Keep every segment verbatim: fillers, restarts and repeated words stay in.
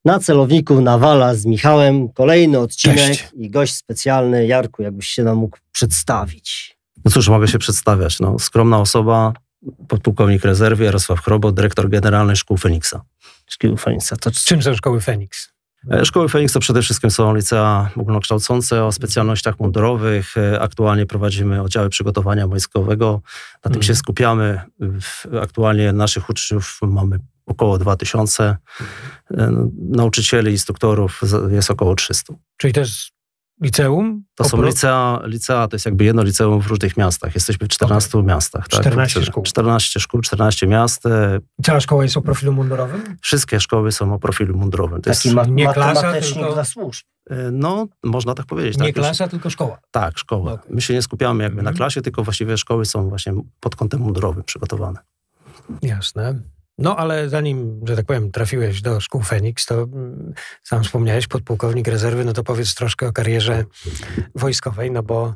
Na celowniku Nawala z Michałem. Kolejny odcinek. Cześć. I gość specjalny. Jarku, jakbyś się nam mógł przedstawić. No cóż, mogę się przedstawiać. No, skromna osoba, podpułkownik rezerwy Jarosław Chrobot, dyrektor generalny Szkół Feniksa. Szkół Feniksa. To Czym są szkoły Feniks? Szkoły Feniks to przede wszystkim są licea ogólnokształcące o specjalnościach mundurowych. Aktualnie prowadzimy oddziały przygotowania wojskowego. Na tym Mhm. się skupiamy. Aktualnie naszych uczniów mamy około dwa tysiące. Nauczycieli, instruktorów jest około trzysta. Czyli to jest liceum? To są Opro- licea, licea, to jest jakby jedno liceum w różnych miastach. Jesteśmy w czternastu okay. miastach. Tak? czternaście szkół. czternaście szkół, czternaście miast. Cała szkoła jest o profilu mundurowym? Wszystkie szkoły są o profilu mundurowym. To Taki jest, ma- nie klasa, matematycznik tylko- dla służb. no, można tak powiedzieć. Nie tak? klasa, tylko szkoła. Tak, szkoła. Okay. My się nie skupiamy jakby Mhm. na klasie, tylko właściwie szkoły są właśnie pod kątem mundurowym przygotowane. Jasne. No ale zanim, że tak powiem, trafiłeś do szkół Feniks, to mm, sam wspomniałeś, podpułkownik rezerwy, no to powiedz troszkę o karierze wojskowej, no bo,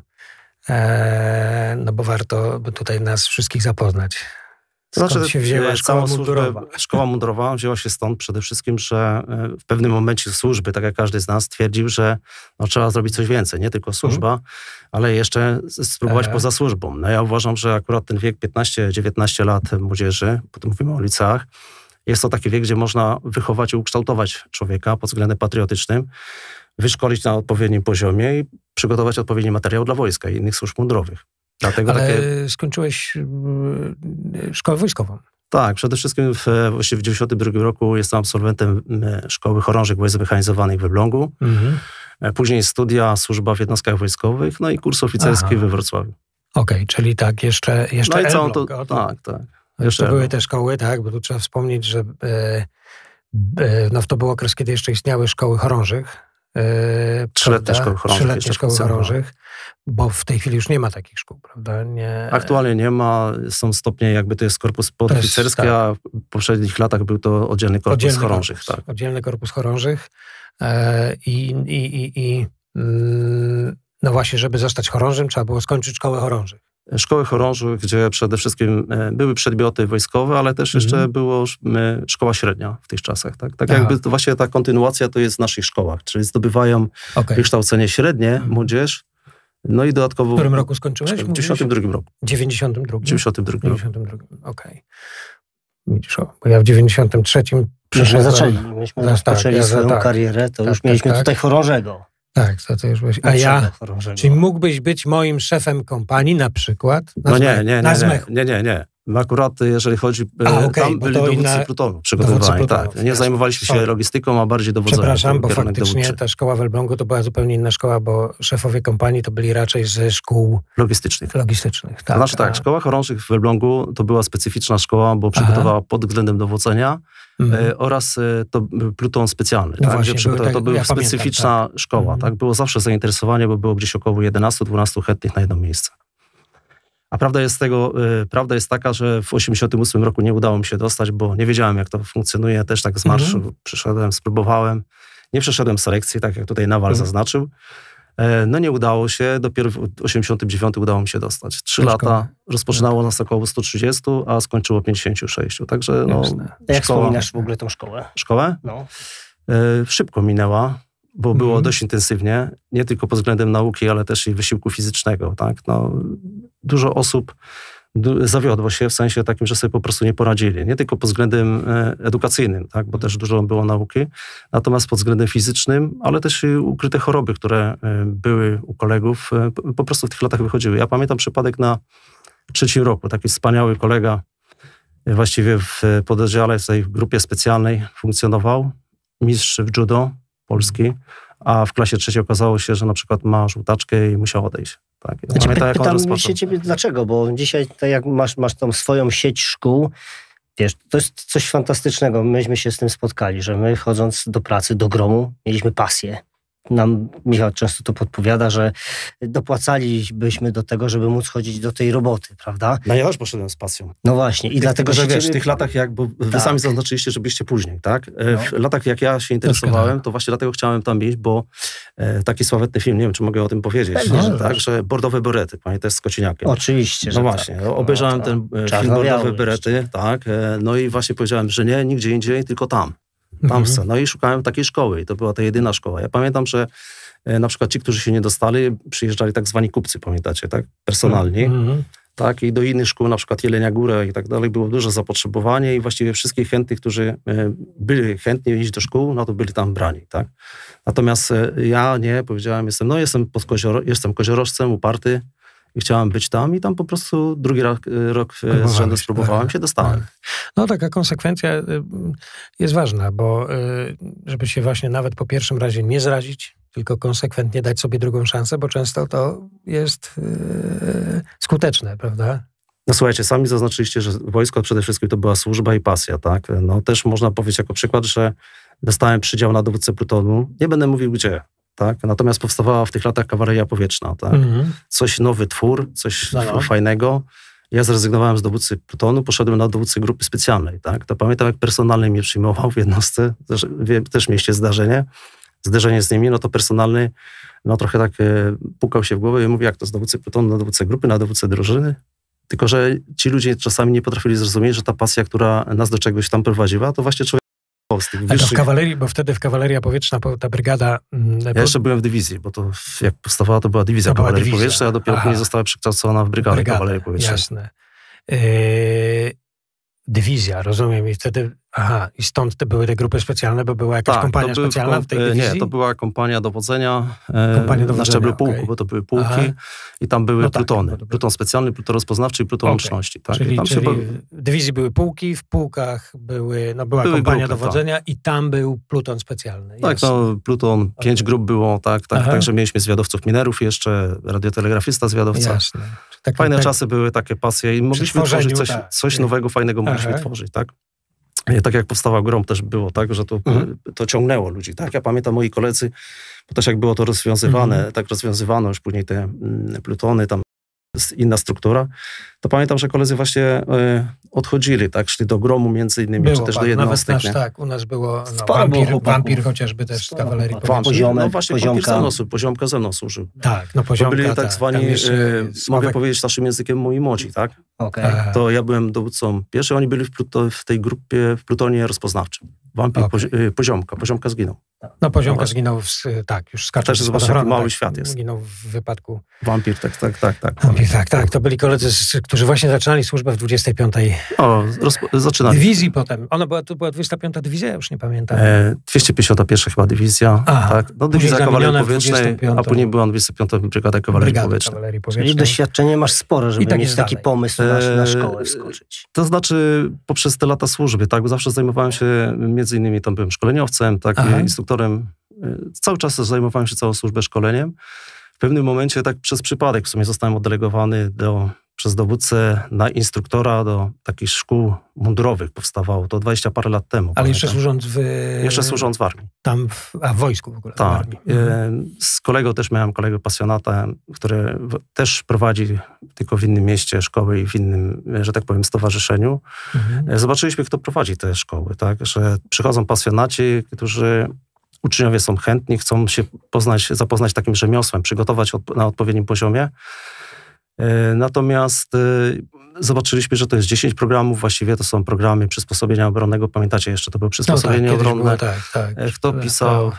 e, no bo warto tutaj nas wszystkich zapoznać. To Skąd się wzięła e, szkoła całą służbę- mundurowa? Szkoła mundurowa wzięła się stąd przede wszystkim, że e, w pewnym momencie służby, tak jak każdy z nas, stwierdził, że no, trzeba zrobić coś więcej. Nie tylko służba, Mhm. ale jeszcze s- spróbować E. poza służbą. No ja uważam, że akurat ten wiek piętnaście dziewiętnaście lat młodzieży, potem mówimy o liceach, jest to taki wiek, gdzie można wychować i ukształtować człowieka pod względem patriotycznym, wyszkolić na odpowiednim poziomie i przygotować odpowiedni materiał dla wojska i innych służb mundurowych. Dlatego Ale takie... skończyłeś mm, szkołę wojskową. Tak, przede wszystkim w, właściwie w dziewięćdziesiątym drugim roku jestem absolwentem e, Szkoły Chorążych Wojsk Zmechanizowanych w Elblągu. Mhm. E, Później studia, służba w jednostkach wojskowych, no i kurs oficerski Aha. we Wrocławiu. Okej, czyli tak, jeszcze, jeszcze No i całą Elbląg, to, o, to, tak, tak. to Jeszcze były Elbląg. te szkoły, tak, bo tu trzeba wspomnieć, że e, e, no to był okres, kiedy jeszcze istniały szkoły chorążych. E, Trzyletnie prawda? szkoły chorążych Trzyletnie jeszcze szkoły funkcjonowały. chorążych, bo w tej chwili już nie ma takich szkół, prawda? Nie, Aktualnie nie ma, są stopnie, jakby to jest korpus podoficerski, tak. a w poprzednich latach był to oddzielny korpus oddzielny chorążych. korpus, Tak. Oddzielny korpus chorążych e, i, i, i, i mm, no właśnie, żeby zostać chorążym, trzeba było skończyć szkołę chorążych. Szkoły chorążych, gdzie przede wszystkim e, były przedmioty wojskowe, ale też jeszcze Mhm. było e, szkoła średnia w tych czasach. Tak, tak Aha. jakby to właśnie ta kontynuacja to jest w naszych szkołach, czyli zdobywają Okej. wykształcenie średnie, Mhm. młodzież, no i dodatkowo... W którym roku skończyłeś? W dziewięćdziesiątym drugim roku. W dziewięćdziesiątym drugim. W dziewięćdziesiątym drugim roku. dziewięćdziesiątym drugim, okej. Widzisz, o, bo ja w dziewięćdziesiątym trzecim Myśmy przyszedłem- zaczęli. Myśmy No, rozpoczęli tak, ja za- swoją tak. karierę, to Tak, już tak, mieliśmy tak. tutaj chorążego. Tak, to, to już byłeś. A ja, Naszego chorążego. czyli mógłbyś być moim szefem kompanii na przykład? Na No zmech- nie, nie, Na nie, nie, zmechu. nie, nie, nie. My akurat jeżeli chodzi, A, e, okej, tam bo byli to dowódcy inna- plutonu przygotowywani, dowódcy tak. plutonu, Nie jasne. zajmowaliśmy się Sorry. logistyką, a bardziej dowodzeniem. Przepraszam, To bo był kierunek faktycznie dowódczy. ta szkoła w Elblągu to była zupełnie inna szkoła, bo szefowie kompanii to byli raczej ze szkół Logistycznych. logistycznych. To Tak, znaczy tak, a- szkoła chorążych w Elblągu to była specyficzna szkoła, bo przygotowała pod względem dowodzenia Mhm. e, oraz e, to był pluton specjalny. No tak, właśnie, gdzie przygotowa- były tak- to była ja pamiętam, specyficzna szkoła. Mhm. Tak, było zawsze zainteresowanie, bo było gdzieś około jedenastu dwunastu chętnych na jedno miejsce. A prawda jest, tego, y, prawda jest taka, że w osiemdziesiątym ósmym roku nie udało mi się dostać, bo nie wiedziałem, jak to funkcjonuje. Też tak z marszu Mhm. przyszedłem, spróbowałem. Nie przeszedłem selekcji, tak jak tutaj Nawal Mhm. zaznaczył. E, No nie udało się. Dopiero w osiemdziesiątym dziewiątym udało mi się dostać. Trzy Do lata szkoły. rozpoczynało nas około stu trzydziestu, a skończyło pięćdziesięciu sześciu. Także no, Jasne. Jak szkoła, wspominasz w ogóle tą szkołę? szkołę No. e, szybko minęła, bo było Mhm. dość intensywnie, nie tylko pod względem nauki, ale też i wysiłku fizycznego. Tak? No, dużo osób du- zawiodło się w sensie takim, że sobie po prostu nie poradzili. Nie tylko pod względem e, edukacyjnym, tak? Bo też dużo było nauki, natomiast pod względem fizycznym, ale też i ukryte choroby, które e, były u kolegów, e, po- po prostu w tych latach wychodziły. Ja pamiętam przypadek na trzecim roku. Taki wspaniały kolega e, właściwie w pododdziale, w tej grupie specjalnej funkcjonował, mistrz w judo Polski, a w klasie trzeciej okazało się, że na przykład ma żółtaczkę i musiał odejść. Tak. Ja Znaczy, pamiętam, jak on pytam rozpoczął. się ciebie dlaczego, bo dzisiaj tak jak masz, masz tą swoją sieć szkół, wiesz, to jest coś fantastycznego. Myśmy się z tym spotkali, że my chodząc do pracy, do gromu, mieliśmy pasję. Nam Michał często to podpowiada, że dopłacalibyśmy do tego, żeby móc chodzić do tej roboty, prawda? No ja już poszedłem z pasją. No właśnie. I Tych, dlatego że się wiesz, w ciebie- tych latach, jak, bo wy Tak. sami zaznaczyliście, że byliście później, tak? E, W No. latach, jak ja się interesowałem, to właśnie dlatego chciałem tam iść, bo e, taki sławetny film, nie wiem, czy mogę o tym powiedzieć, Pewnie, że tak, tak. że Bordowe berety, pamiętasz, z Kociniakiem. Oczywiście, No że właśnie, tak. obejrzałem No to ten e, film czarno-biały Bordowe berety, tak, e, no i właśnie powiedziałem, że nie, nigdzie indziej, tylko tam. Tam Mhm. No i szukałem takiej szkoły i to była ta jedyna szkoła. Ja pamiętam, że e, na przykład ci, którzy się nie dostali, przyjeżdżali tak zwani kupcy, pamiętacie, tak? Personalni. Mhm. Tak, i do innych szkół, na przykład Jelenia Góra i tak dalej, było duże zapotrzebowanie i właściwie wszystkich chętnych, którzy e, byli chętni iść do szkół, no to byli tam brani, tak. Natomiast e, ja nie, powiedziałem, jestem, no jestem pod kozioro, jestem koziorożcem, uparty i chciałem być tam i tam po prostu drugi rok, rok z rzędu spróbowałem się, dostałem. No taka konsekwencja y, jest ważna, bo y, żeby się właśnie nawet po pierwszym razie nie zrazić, tylko konsekwentnie dać sobie drugą szansę, bo często to jest y, skuteczne, prawda? No słuchajcie, sami zaznaczyliście, że wojsko przede wszystkim to była służba i pasja, tak? No też można powiedzieć jako przykład, że dostałem przydział na dowódcę plutonu. Nie będę mówił gdzie, tak? Natomiast powstawała w tych latach kawaleria powietrzna, tak? Mhm. Coś, nowy twór, coś No, no. fajnego. Ja zrezygnowałem z dowódcy plutonu, poszedłem na dowódcę grupy specjalnej, tak? To pamiętam, jak personalny mnie przyjmował w jednostce, też, też mieście zdarzenie, zderzenie z nimi, no to personalny, no trochę tak e, pukał się w głowę i mówi, jak to z dowódcy plutonu na dowódcę grupy, na dowódcę drużyny. Tylko że ci ludzie czasami nie potrafili zrozumieć, że ta pasja, która nas do czegoś tam prowadziła, to właśnie człowiek z tych Ale to w wyższych... kawalerii, bo wtedy w kawaleria powietrzna, ta brygada... mm, Ja jeszcze byłem w dywizji, bo to jak powstawała, to była dywizja To była kawalerii dywizja. powietrznej, a dopiero Aha. później została przekształcona w brygadę, Brygadę, kawalerii powietrznej. Jasne. Yy, dywizja, rozumiem. I wtedy, aha, i stąd te były te grupy specjalne, bo była jakaś kompania to był specjalna kom- w tej dywizji? Nie, to była kompania dowodzenia, e, Kompania dowodzenia, na szczeblu pułku, okej. bo to były pułki Aha. i tam były No tak, plutony. bo to były- Pluton specjalny, pluton rozpoznawczy i pluton Okej. łączności. Tak? Czyli, I tam czyli się... w dywizji były pułki, w pułkach były, no była Były kompania grupy, dowodzenia i tam był pluton specjalny. Tak, Jasne. no pluton, pięć grup było, tak, tak, Aha. także mieliśmy zwiadowców minerów jeszcze, radiotelegrafista zwiadowca. Jasne. Tak, Fajne tak, czasy były takie pasje i mogliśmy tworzeniu, tworzyć coś, tak. coś nowego, fajnego mogliśmy Aha. tworzyć, tak. I tak jak powstawał Grom też było tak, że to, Mhm. to ciągnęło ludzi, tak. Ja pamiętam moi koledzy, bo też jak było to rozwiązywane, Mhm. tak rozwiązywano już później te mm, plutony, tam inna struktura, to pamiętam, że koledzy właśnie e, odchodzili, tak, szli do Gromu między innymi, było, czy też do pan, nawet jednostek, nasz, nie? tak, u nas było no, Sporo wampir, było chłopaków. wampir chociażby też z Sporo kawalerii chłopaków. powietrznej. Poziomek, no właśnie, poziomka. poziomka. Ze mną, słu- poziomka ze mną służył. Tak, no To poziomka, byli tak tak. zwani, Tam jeszcze e, mogę Sławek- powiedzieć naszym językiem, moi młodzi, tak? Okej. Aha. To ja byłem dowódcą pierwszy, oni byli w, Pluto, w tej grupie, w plutonie rozpoznawczym. Wampir, Okej. pozi- y, poziomka, poziomka zginął. No poziomka No, zginął, w, tak, już skacząc też z zobacz, spadochronu, jaki mały tak, świat jest. Zginął w wypadku. Wampir, tak, tak, tak, tak. Wampir, tak, tak, to byli koledzy, z- którzy właśnie zaczynali służbę w dwudziestej piątej O, rozpo- zaczynali. dywizji potem. Ona była, to była dwudziesta piąta dywizja, ja już nie pamiętam. E, dwieście pięćdziesiąta pierwsza chyba dywizja, Aha, tak. No później dywizja kawalerii zamieniona w powietrznej, dwudziestą piątą. a później była dwieście piąta brygada kawalerii Brygady powietrznej. kawalerii Czyli powietrznej. doświadczenie masz spore, żeby I tak mieć jest taki dalej. pomysł na, na Eee, szkołę wskoczyć. To znaczy poprzez te lata służby, tak, bo zawsze zajmowałem się, między innymi tam byłem szkoleniowcem, tak, Aha. instruktorem. Cały czas zajmowałem się całą służbę szkoleniem. W pewnym momencie tak przez przypadek w sumie zostałem oddelegowany do, przez dowódcę na instruktora do takich szkół mundurowych powstawało. To dwadzieścia parę lat temu. Ale jeszcze pamiętam. służąc w... Jeszcze służąc w armii. Tam, w, a w wojsku w ogóle. w Tak. armii. E, Z kolegą też miałem kolegę pasjonata, który w- też prowadzi tylko w innym mieście szkoły i w innym, że tak powiem, stowarzyszeniu. Mhm. E, Zobaczyliśmy, kto prowadzi te szkoły, tak? Że przychodzą pasjonaci, którzy uczniowie są chętni, chcą się poznać, zapoznać takim rzemiosłem, przygotować od, na odpowiednim poziomie. E, Natomiast e, zobaczyliśmy, że to jest dziesięć programów, właściwie to są programy przysposobienia obronnego. Pamiętacie jeszcze, to były No tak, przysposobienie kiedyś obronne. było, tak, tak. E, Kto pisał, e,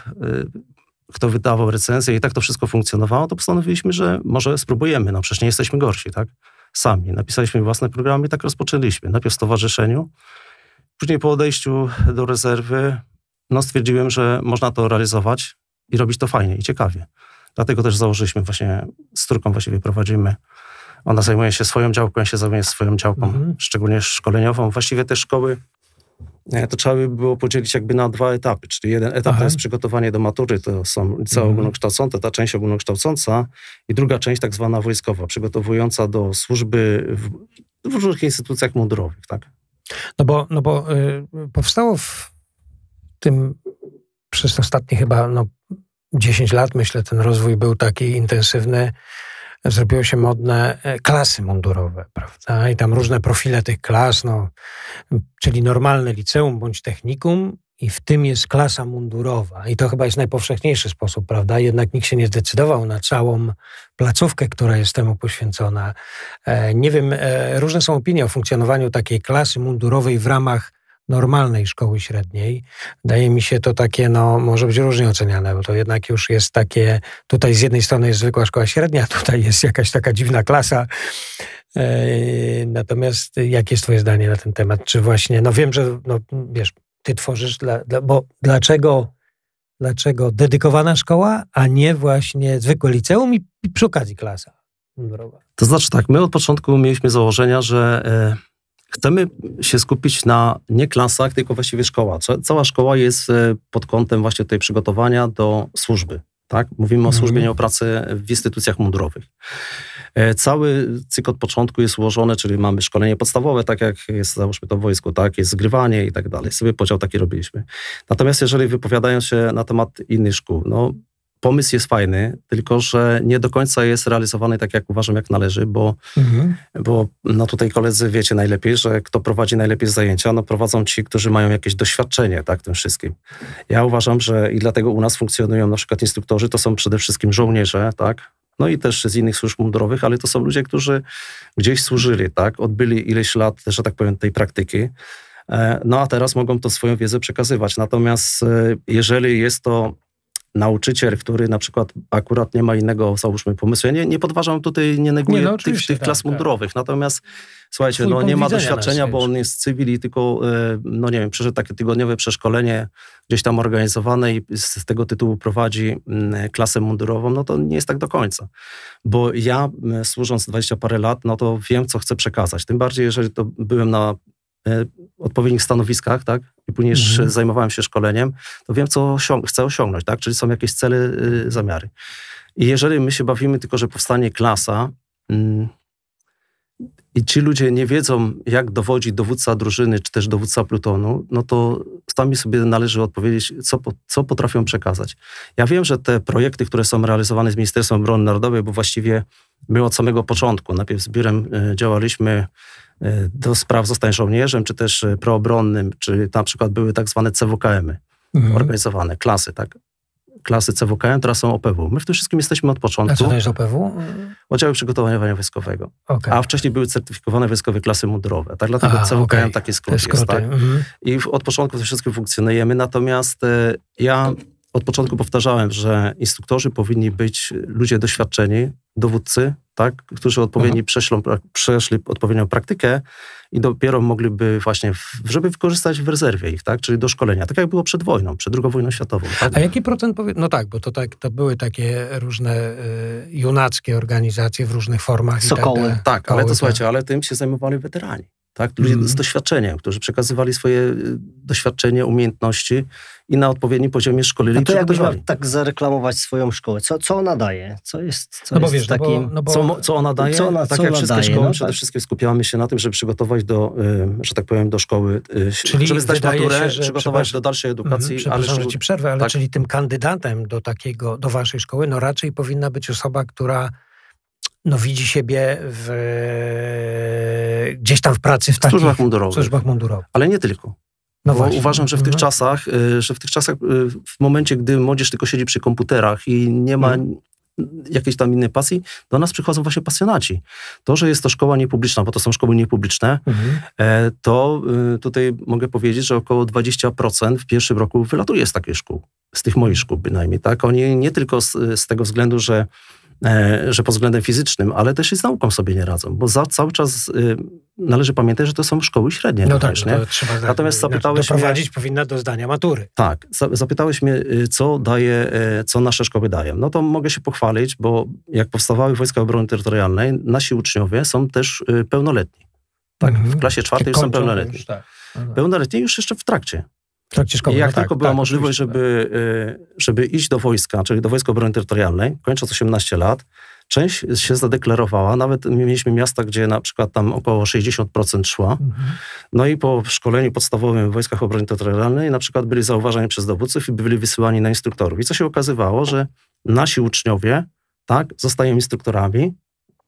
kto wydawał recenzję i tak to wszystko funkcjonowało, to postanowiliśmy, że może spróbujemy, no przecież nie jesteśmy gorsi, tak? Sami. Napisaliśmy własne programy i tak rozpoczęliśmy. Najpierw w stowarzyszeniu, później po odejściu do rezerwy, no stwierdziłem, że można to realizować i robić to fajnie i ciekawie. Dlatego też założyliśmy właśnie, z córką właściwie prowadzimy. Ona zajmuje się swoją działką, ja się zajmuję swoją działką, Mhm. szczególnie szkoleniową. Właściwie te szkoły, e, to trzeba by było podzielić jakby na dwa etapy. Czyli jeden etap Aha. to jest przygotowanie do matury, to są licea Mhm. ogólnokształcące, ta część ogólnokształcąca i druga część tak zwana wojskowa, przygotowująca do służby w, w różnych instytucjach mundurowych, tak? No bo, no bo y, powstało w tym przez ostatnie chyba no, dziesięć lat, myślę, ten rozwój był taki intensywny. Zrobiło się modne e, klasy mundurowe, prawda? I tam różne profile tych klas, no, czyli normalne liceum bądź technikum i w tym jest klasa mundurowa. I to chyba jest najpowszechniejszy sposób, prawda? Jednak nikt się nie zdecydował na całą placówkę, która jest temu poświęcona. E, nie wiem, e, różne są opinie o funkcjonowaniu takiej klasy mundurowej w ramach normalnej szkoły średniej. Wydaje mi się to takie, no może być różnie oceniane, bo to jednak już jest takie, tutaj z jednej strony jest zwykła szkoła średnia, tutaj jest jakaś taka dziwna klasa. Natomiast jakie jest twoje zdanie na ten temat? Czy właśnie, no wiem, że no, wiesz, ty tworzysz, dla, dla, bo dlaczego, dlaczego dedykowana szkoła, a nie właśnie zwykłe liceum i, i przy okazji klasa mundurowa? To znaczy tak, my od początku mieliśmy założenia, że e, chcemy się skupić na nie klasach, tylko właściwie szkoła. Cała szkoła jest e, pod kątem właśnie tej przygotowania do służby. Tak? Mówimy o służbie, nie o pracy w instytucjach mundurowych. Cały cykl od początku jest ułożony, czyli mamy szkolenie podstawowe, tak jak jest, załóżmy to w wojsku, tak, jest zgrywanie i tak dalej. Sobie podział taki robiliśmy. Natomiast jeżeli wypowiadają się na temat innych szkół, no pomysł jest fajny, tylko że nie do końca jest realizowany tak, jak uważam, jak należy, bo, mhm. bo no tutaj koledzy wiecie najlepiej, że kto prowadzi najlepiej zajęcia, no prowadzą ci, którzy mają jakieś doświadczenie, tak, w tym wszystkim. Ja uważam, że i dlatego u nas funkcjonują na przykład instruktorzy, to są przede wszystkim żołnierze, tak, no i też z innych służb mundurowych, ale to są ludzie, którzy gdzieś służyli, tak, odbyli ileś lat, że tak powiem, tej praktyki, no a teraz mogą to swoją wiedzę przekazywać. Natomiast jeżeli jest to nauczyciel, który na przykład akurat nie ma innego, załóżmy, pomysłu. Ja nie, nie podważam tutaj, nie neguję nie, no, tych, tych tak, klas mundurowych. Tak. Natomiast słuchajcie, no nie ma doświadczenia, bo on jest cywil i tylko, no nie wiem, przeszedł takie tygodniowe przeszkolenie gdzieś tam organizowane i z tego tytułu prowadzi klasę mundurową, no to nie jest tak do końca. Bo ja służąc dwadzieścia parę lat, no to wiem, co chcę przekazać. Tym bardziej, jeżeli to byłem na odpowiednich stanowiskach, tak, i później mhm. zajmowałem się szkoleniem, to wiem, co osiąg- chcę osiągnąć, tak, czyli są jakieś cele, y, zamiary. I jeżeli my się bawimy tylko, że powstanie klasa y, i ci ludzie nie wiedzą, jak dowodzi dowódca drużyny, czy też dowódca plutonu, no to sami sobie należy odpowiedzieć, co, co potrafią przekazać. Ja wiem, że te projekty, które są realizowane z Ministerstwem Obrony Narodowej, bo właściwie my od samego początku, najpierw z biurem y, działaliśmy do spraw zostań żołnierzem, czy też proobronnym, czy na przykład były tak zwane C W K M-y mhm. organizowane, klasy, tak? Klasy C W K M, teraz są O P W. My w tym wszystkim jesteśmy od początku. A co to jest O P W? Oddziały Przygotowania Wojskowego. Okay. A wcześniej były certyfikowane wojskowe klasy mundurowe. Tak, dlatego A, C W K M okay. taki skrót jest, tak? Mhm. I od początku w tym wszystkim funkcjonujemy, natomiast e, ja od początku powtarzałem, że instruktorzy powinni być ludzie doświadczeni, dowódcy, tak, którzy odpowiednio przeszlą, przeszli odpowiednią praktykę i dopiero mogliby właśnie, w, żeby wykorzystać w rezerwie ich, tak, czyli do szkolenia. Tak jak było przed wojną, przed drugą wojną światową. Tak? A jaki procent, powie... no tak, bo to, tak, to były takie różne y, junackie organizacje w różnych formach. Sokoły. I tak, tak, tak ale to słuchajcie, ale tym się zajmowali weterani. Tak? Ludzie mm. z doświadczeniem, którzy przekazywali swoje doświadczenie, umiejętności i na odpowiednim poziomie szkolili. A to jakbyś miał tak zareklamować swoją szkołę? Co, co ona daje? Co jest, co no bo jest wiesz, takim... No bo, no bo... Co, co ona daje? Co ona, tak co jak ona wszystkie daje, szkoły, no, przede tak. wszystkim skupiamy się na tym, żeby przygotować do, że tak powiem, do szkoły, czyli żeby zdać maturę, się, przygotować do dalszej edukacji. Mm, przepraszam, ale że ci przerwę, ale tak? czyli tym kandydatem do takiego, do waszej szkoły, no raczej powinna być osoba, która no widzi siebie w, gdzieś tam w pracy w takich służbach mundurowych. służbach mundurowych. Ale nie tylko. No Bo właśnie. Uważam, że w tych mhm. czasach, że w tych czasach, w momencie, gdy młodzież tylko siedzi przy komputerach i nie ma mhm. jakiejś tam innej pasji, do nas przychodzą właśnie pasjonaci. To, że jest to szkoła niepubliczna, bo to są szkoły niepubliczne, mhm. to tutaj mogę powiedzieć, że około dwadzieścia procent w pierwszym roku wylatuje z takiej szkół. Z tych moich szkół bynajmniej, tak? Oni nie tylko z, z tego względu, że że pod względem fizycznym, ale też i z nauką sobie nie radzą, bo za, cały czas y, należy pamiętać, że to są szkoły średnie. No również, tak, nie? trzeba tak, Natomiast zapytałeś doprowadzić mnie, powinna do zdania matury. Tak, zapytałeś mnie, co daje, co nasze szkoły dają. No to mogę się pochwalić, bo jak powstawały Wojska Obrony Terytorialnej, nasi uczniowie są też pełnoletni. Tak, mhm. w klasie czwartej są pełnoletni. Już, tak. no tak. Pełnoletni już jeszcze w trakcie. W trakcie szkoły. I jak no tylko tak, była tak, możliwość, żeby, żeby iść do wojska, czyli do Wojsk Obrony Terytorialnej, kończąc osiemnaście lat, część się zadeklarowała, nawet mieliśmy miasta, gdzie na przykład tam około sześćdziesiąt procent szła. Mhm. No i po szkoleniu podstawowym w Wojskach Obrony Terytorialnej na przykład byli zauważani przez dowódców i byli wysyłani na instruktorów. I co się okazywało, że nasi uczniowie, tak, zostają instruktorami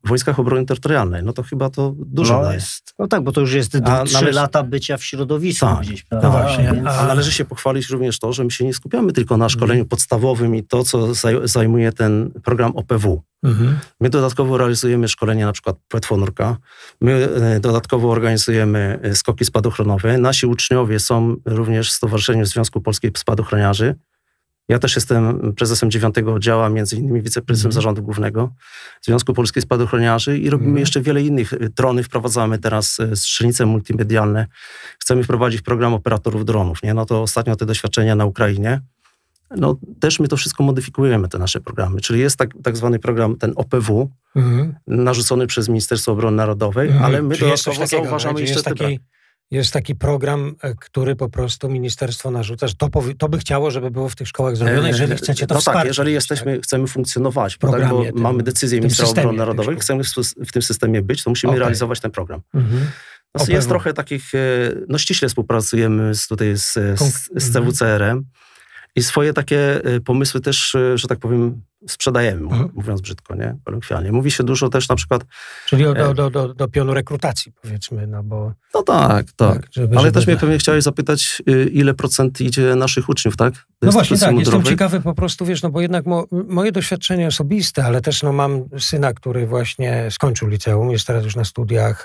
w Wojskach Obrony Terytorialnej. No to chyba to dużo no, daje. jest, no tak, bo to już jest trzy należy... lata bycia w środowisku tak, gdzieś. Tak, no właśnie. Więc... A należy się pochwalić również to, że my się nie skupiamy tylko na szkoleniu podstawowym i to, co zajmuje ten program O P W. Mhm. My dodatkowo realizujemy szkolenie na przykład płetwonurka. My dodatkowo organizujemy skoki spadochronowe. Nasi uczniowie są również w Stowarzyszeniu Związku Polskich Spadochroniarzy. Ja też jestem prezesem dziewiątego oddziału, między innymi wiceprezesem mm. Zarządu Głównego Związku Polskich Spadochroniarzy i robimy mm. jeszcze wiele innych. Drony wprowadzamy teraz, strzelnice multimedialne. Chcemy wprowadzić program operatorów dronów. Nie? No to ostatnio te doświadczenia na Ukrainie. No też my to wszystko modyfikujemy, te nasze programy. Czyli jest tak, tak zwany program, ten O P W, mm. narzucony przez Ministerstwo Obrony Narodowej, mm. ale my dodatkowo zauważamy jeszcze te braki. Jest taki program, który po prostu ministerstwo narzuca, że to, powi- to by chciało, żeby było w tych szkołach zrobione, jeżeli chcecie to no wsparcie. tak, jeżeli jesteśmy, tak? chcemy funkcjonować, bo, tak, bo tym, mamy decyzję Ministra Obrony Narodowej, chcemy w tym systemie być, to musimy okay. realizować ten program. Mhm. No, jest trochę takich, no ściśle współpracujemy z, tutaj z, z, z C W C R em i swoje takie pomysły też, że tak powiem, sprzedajemy, mhm. mówiąc brzydko, nie? Kolokwialnie. Mówi się dużo też na przykład... Czyli do, do, do, do pionu rekrutacji, powiedzmy, no bo... No tak, tak. tak żeby, Ale żeby też mnie pewnie chciałeś zapytać, ile procent idzie naszych uczniów, tak? Do no właśnie tak, mundurowej? Jestem ciekawy po prostu, wiesz, no bo jednak mo, moje doświadczenie osobiste, ale też no mam syna, który właśnie skończył liceum, jest teraz już na studiach...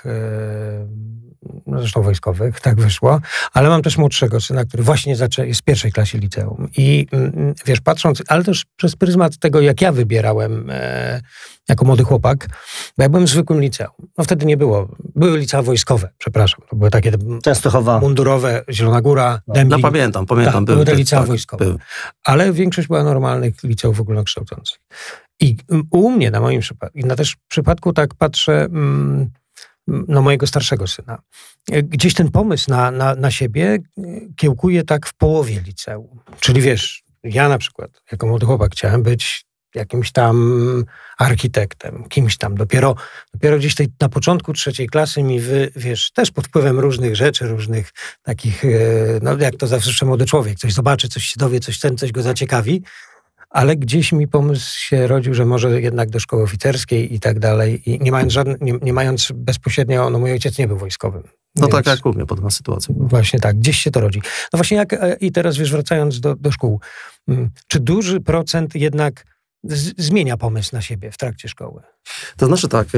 Yy, zresztą wojskowych, tak wyszło, ale mam też młodszego syna, który właśnie zaczął, jest w pierwszej klasie liceum. I wiesz, patrząc, ale też przez pryzmat tego, jak ja wybierałem e, jako młody chłopak, bo ja byłem w zwykłym liceum. No wtedy nie było, były licea wojskowe, przepraszam, to były takie Częstochowa. Mundurowe, Zielona Góra, Dęblin. No pamiętam, pamiętam. Tak, były, były te licea tak, wojskowe. Były. Ale większość była normalnych liceów ogólnokształcących. I u mnie, na moim przypadku, i na też przypadku tak patrzę... Mm, no mojego starszego syna. Gdzieś ten pomysł na, na, na siebie kiełkuje tak w połowie liceum. Czyli wiesz, ja na przykład, jako młody chłopak chciałem być jakimś tam architektem, kimś tam. Dopiero, dopiero gdzieś tej, na początku trzeciej klasy mi, wy, wiesz, też pod wpływem różnych rzeczy, różnych takich, no jak to zawsze młody człowiek, coś zobaczy, coś się dowie, coś ten, coś go zaciekawi. Ale gdzieś mi pomysł się rodził, że może jednak do szkoły oficerskiej i tak dalej. I nie mając, żadne, nie, nie mając bezpośrednio, no mój ojciec nie był wojskowym. No więc, tak jak u mnie, podobna sytuacja. Właśnie tak, gdzieś się to rodzi. No właśnie jak, i teraz wiesz, wracając do, do szkół, czy duży procent jednak z, zmienia pomysł na siebie w trakcie szkoły? To znaczy tak,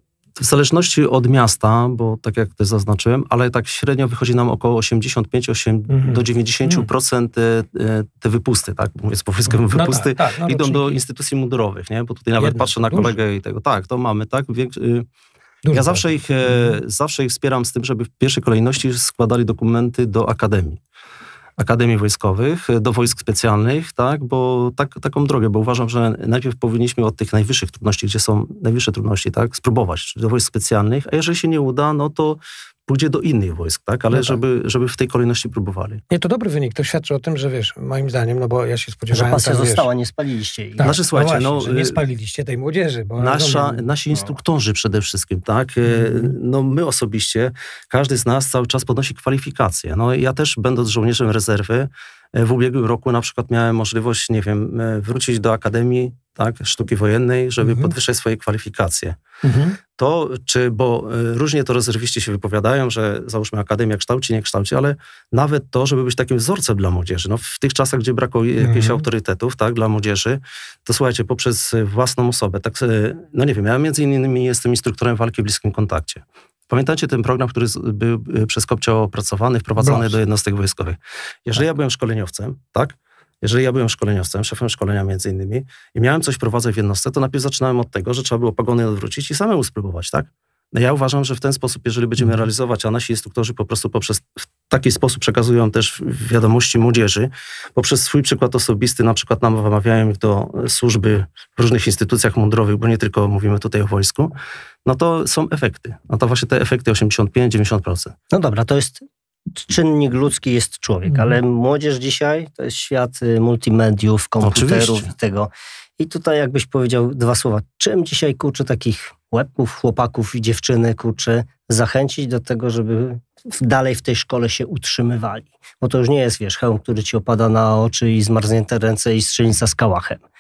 w zależności od miasta, bo tak jak też zaznaczyłem, ale tak średnio wychodzi nam około osiemdziesiąt pięć mm-hmm. do dziewięćdziesiąt procent mm. te wypusty, tak, mówię z powyskiem wypusty, no tak, tak, no idą do instytucji mundurowych, nie? Bo tutaj nawet Jednak, patrzę na duży. kolegę i tego, tak, to mamy, tak, Duży ja zawsze ich, mm. zawsze ich wspieram z tym, żeby w pierwszej kolejności składali dokumenty do akademii. Akademii Wojskowych, do wojsk specjalnych, tak, bo tak, taką drogę, bo uważam, że najpierw powinniśmy od tych najwyższych trudności, gdzie są najwyższe trudności, tak, spróbować, czyli do wojsk specjalnych, a jeżeli się nie uda, no to pójdzie do innych wojsk, tak, ale no tak. Żeby, żeby w tej kolejności próbowali. Nie, to dobry wynik, to świadczy o tym, że wiesz, moim zdaniem, no bo ja się spodziewałem... Że pasja tam, została, wiesz, nie spaliliście jej. Tak, znaczy, słuchajcie, no, właśnie, no... że nie spaliliście tej młodzieży, bo... Nasza, rozumiem, nasi no. instruktorzy przede wszystkim, tak, mm-hmm. no my osobiście, każdy z nas cały czas podnosi kwalifikacje. No ja też, będąc żołnierzem rezerwy, w ubiegłym roku na przykład miałem możliwość, nie wiem, wrócić do Akademii, tak, Sztuki Wojennej, żeby mhm. podwyższać swoje kwalifikacje. Mhm. To, czy, bo różnie to rezerwiści się wypowiadają, że załóżmy Akademia kształci, nie kształci, ale nawet to, żeby być takim wzorcem dla młodzieży. No w tych czasach, gdzie brakuje mhm. jakichś autorytetów, tak, dla młodzieży, to słuchajcie, poprzez własną osobę, tak, no nie wiem, ja między innymi jestem instruktorem walki w bliskim kontakcie. Pamiętacie ten program, który był przez Kopcia opracowany, wprowadzony Bros. do jednostek wojskowych? Jeżeli tak. ja byłem szkoleniowcem, tak? Jeżeli ja byłem szkoleniowcem, szefem szkolenia między innymi i miałem coś wprowadzać w jednostce, to najpierw zaczynałem od tego, że trzeba było pogony odwrócić i samemu spróbować, tak? No ja uważam, że w ten sposób, jeżeli będziemy mm. realizować, a nasi instruktorzy po prostu poprzez w taki sposób przekazują też wiadomości młodzieży, poprzez swój przykład osobisty, na przykład nam wymawiają ich do służby w różnych instytucjach mundurowych, bo nie tylko mówimy tutaj o wojsku, no to są efekty. No to właśnie te efekty osiemdziesiąt pięć do dziewięćdziesięciu procent. No dobra, to jest czynnik ludzki, jest człowiek, mm. ale młodzież dzisiaj to jest świat multimediów, komputerów Oczywiście. i tego. I tutaj jakbyś powiedział dwa słowa. Czym dzisiaj, kurczę, takich łebków, chłopaków i dziewczyny, kurczę, zachęcić do tego, żeby dalej w tej szkole się utrzymywali? Bo to już nie jest, wiesz, hełm, który ci opada na oczy i zmarznięte ręce i strzelnica z kałachem.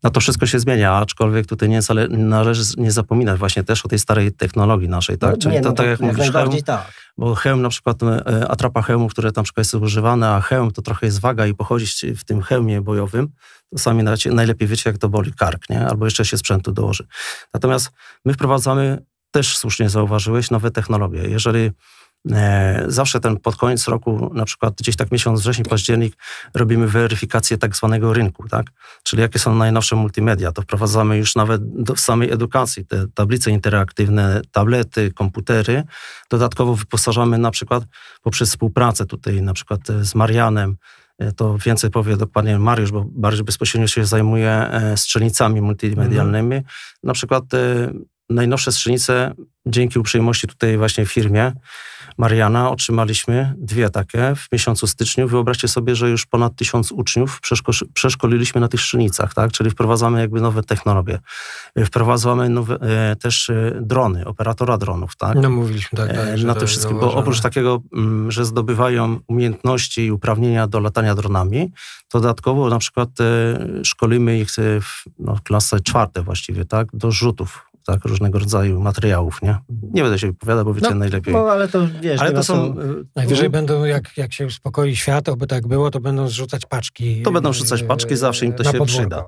No to wszystko się zmienia, aczkolwiek tutaj nie zale- należy nie zapominać właśnie też o tej starej technologii naszej, tak? No, Czyli nie, to no, tak jak jak mówisz, hełm, tak. bo hełm na przykład, e, atrapa hełmu, które na przykład jest używane, a hełm to trochę jest waga i pochodzić w tym hełmie bojowym, to sami najlepiej wiecie, jak to boli kark, nie? Albo jeszcze się sprzętu dołoży. Natomiast my wprowadzamy, też słusznie zauważyłeś, nowe technologie. Jeżeli E, zawsze ten pod koniec roku, na przykład gdzieś tak miesiąc wrzesień, październik, robimy weryfikację tak zwanego rynku, tak? Czyli jakie są najnowsze multimedia. To wprowadzamy już nawet do samej edukacji te tablice interaktywne, tablety, komputery. Dodatkowo wyposażamy na przykład poprzez współpracę tutaj na przykład z Marianem, to więcej powie dokładnie Mariusz, bo bardziej bezpośrednio się zajmuje strzelnicami multimedialnymi. Mhm. Na przykład najnowsze strzelnice, dzięki uprzejmości tutaj właśnie firmie Mariana, otrzymaliśmy dwie takie w miesiącu styczniu. Wyobraźcie sobie, że już ponad tysiąc uczniów przeszko- przeszkoliliśmy na tych strzelnicach, tak? Czyli wprowadzamy jakby nowe technologie. Wprowadzamy nowe, e, też e, drony, operatora dronów, tak? No mówiliśmy tak. tak e, na tym wszystkim, bo oprócz takiego, m, że zdobywają umiejętności i uprawnienia do latania dronami, to dodatkowo na przykład e, szkolimy ich w no, klasę czwarte właściwie, tak? Do rzutów. Tak, różnego rodzaju materiałów, nie? Nie będę się wypowiadał, bo wiecie no, najlepiej. No, ale to wiesz... Ale to są... Najwyżej będą, jak, jak się uspokoi świat, oby tak było, to będą zrzucać paczki. To będą rzucać paczki, zawsze im to się podwórko. przyda.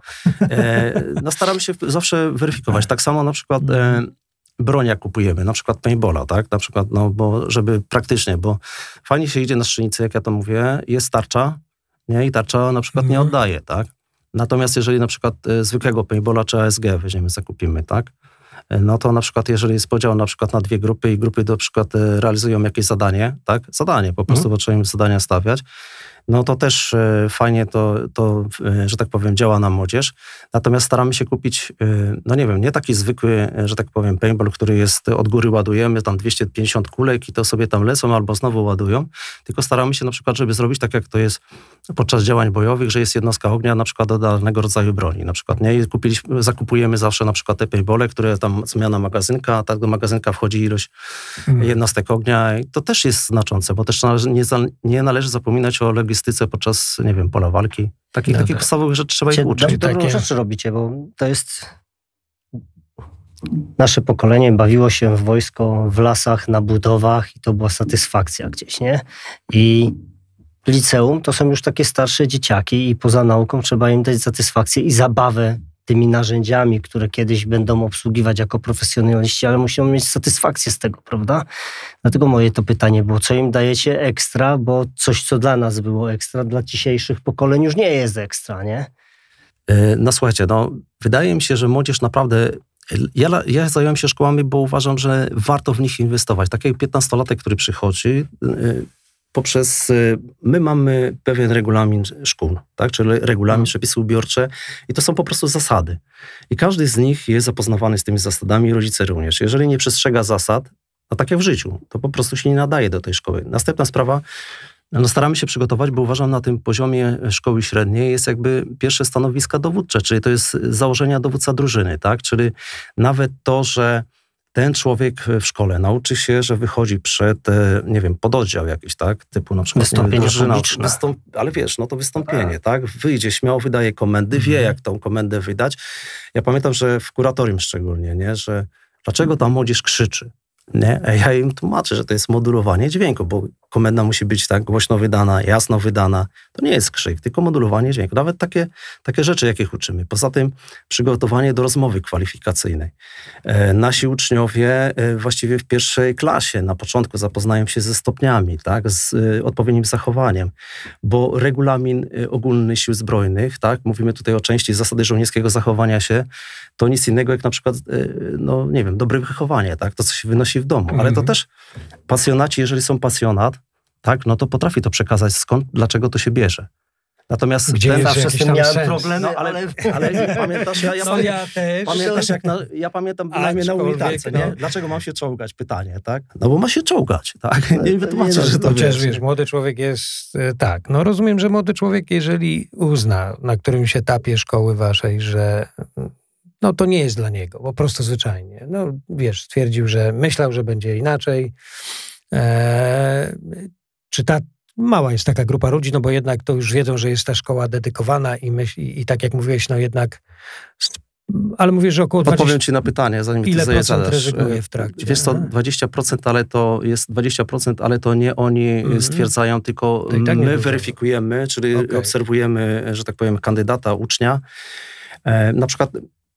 E, no staramy się zawsze weryfikować. Tak samo na przykład e, broń jak kupujemy, na przykład paintballa, tak? Na przykład, no bo żeby praktycznie, bo fajnie się idzie na strzelnicy, jak ja to mówię, jest tarcza, nie? I tarcza na przykład nie oddaje, tak? Natomiast jeżeli na przykład e, zwykłego paintballa czy A S G weźmiemy, zakupimy, tak? No to na przykład, jeżeli jest podział na przykład na dwie grupy i grupy na przykład realizują jakieś zadanie, tak? Zadanie, po prostu, mm. bo trzeba im zadania stawiać, no to też e, fajnie to, to e, że tak powiem, działa na młodzież. Natomiast staramy się kupić, e, no nie wiem, nie taki zwykły, e, że tak powiem, paintball, który jest od góry ładujemy, tam dwieście pięćdziesiąt kulek i to sobie tam lecą albo znowu ładują, tylko staramy się na przykład, żeby zrobić tak, jak to jest podczas działań bojowych, że jest jednostka ognia na przykład do danego rodzaju broni. Na przykład nie I kupiliśmy, zakupujemy zawsze na przykład te paintballe, które tam zmiana magazynka, a tak do magazynka wchodzi ilość mm. jednostek ognia i to też jest znaczące, bo też należy, nie, nie należy zapominać o logistyce podczas, nie wiem, pola walki. Takich, no takich tak. podstawowych rzeczy trzeba ich uczyć. Dobrze takie... rzeczy robicie, bo to jest... Nasze pokolenie bawiło się w wojsko w lasach, na budowach i to była satysfakcja gdzieś, nie? I liceum to są już takie starsze dzieciaki i poza nauką trzeba im dać satysfakcję i zabawę tymi narzędziami, które kiedyś będą obsługiwać jako profesjonaliści, ale muszą mieć satysfakcję z tego, prawda? Dlatego moje to pytanie było, co im dajecie ekstra, bo coś, co dla nas było ekstra, dla dzisiejszych pokoleń już nie jest ekstra, nie? No słuchajcie, no wydaje mi się, że młodzież naprawdę... Ja, ja zająłem się szkołami, bo uważam, że warto w nich inwestować. Taki piętnastolatek, który przychodzi... Poprzez, my mamy pewien regulamin szkół, tak? Czyli regulamin, przepisy ubiorcze i to są po prostu zasady. I każdy z nich jest zapoznawany z tymi zasadami, rodzice również. Jeżeli nie przestrzega zasad, no tak jak w życiu, to po prostu się nie nadaje do tej szkoły. Następna sprawa, no staramy się przygotować, bo uważam na tym poziomie szkoły średniej jest jakby pierwsze stanowiska dowódcze, czyli to jest założenia dowódca drużyny, tak? Czyli nawet to, że ten człowiek w szkole nauczy się, że wychodzi przed, nie wiem, pododdział jakiś, tak? Typu na przykład... Wystąpienie publiczne. Wystąp, ale wiesz, no to wystąpienie, tak? Wyjdzie śmiało, wydaje komendy, wie jak tą komendę wydać. Ja pamiętam, że w kuratorium szczególnie, nie? Że dlaczego ta młodzież krzyczy? Nie? Ja im tłumaczę, że to jest modulowanie dźwięku, bo komenda musi być tak głośno wydana, jasno wydana. To nie jest krzyk, tylko modulowanie dźwięku. Nawet takie, takie rzeczy, jakich uczymy. Poza tym przygotowanie do rozmowy kwalifikacyjnej. E, nasi uczniowie e, właściwie w pierwszej klasie na początku zapoznają się ze stopniami, tak, z e, odpowiednim zachowaniem, bo regulamin e, ogólny Sił Zbrojnych, tak, mówimy tutaj o części zasady żołnierskiego zachowania się, to nic innego jak na przykład, e, no nie wiem, dobre wychowanie, tak, to co się wynosi w domu, ale to też pasjonaci, jeżeli są pasjonat, tak, no to potrafi to przekazać skąd, dlaczego to się bierze. Natomiast Gdzie ten, zawsze z tym miałem sens. problemy, no, ale, ale, ale pamiętasz, ja, ja, no, pamiętam, ja też. pamiętasz jak na, ja pamiętam bynajmniej na militarce, no. nie? Dlaczego mam się czołgać? Pytanie, tak? No bo ma się czołgać, tak? Nie wytłumaczę, że to Chociaż wiesz, wiesz, młody człowiek jest, tak, no rozumiem, że młody człowiek, jeżeli uzna na którymś etapie szkoły waszej, że no to nie jest dla niego, po prostu zwyczajnie. No wiesz, stwierdził, że myślał, że będzie inaczej. Eee, czy ta mała jest taka grupa ludzi, no bo jednak to już wiedzą, że jest ta szkoła dedykowana i, myśl, i, i tak jak mówiłeś, no jednak, ale mówisz, że około dwadzieścia... Odpowiem ci na pytanie, zanim ile ty sobie procent zadasz. rezygnuje w trakcie? Wiesz co, dwadzieścia procent, ale to jest dwadzieścia procent, ale to nie oni mm-hmm. stwierdzają, tylko tak my weryfikujemy, czyli okay. obserwujemy, że tak powiem, kandydata, ucznia. E, na przykład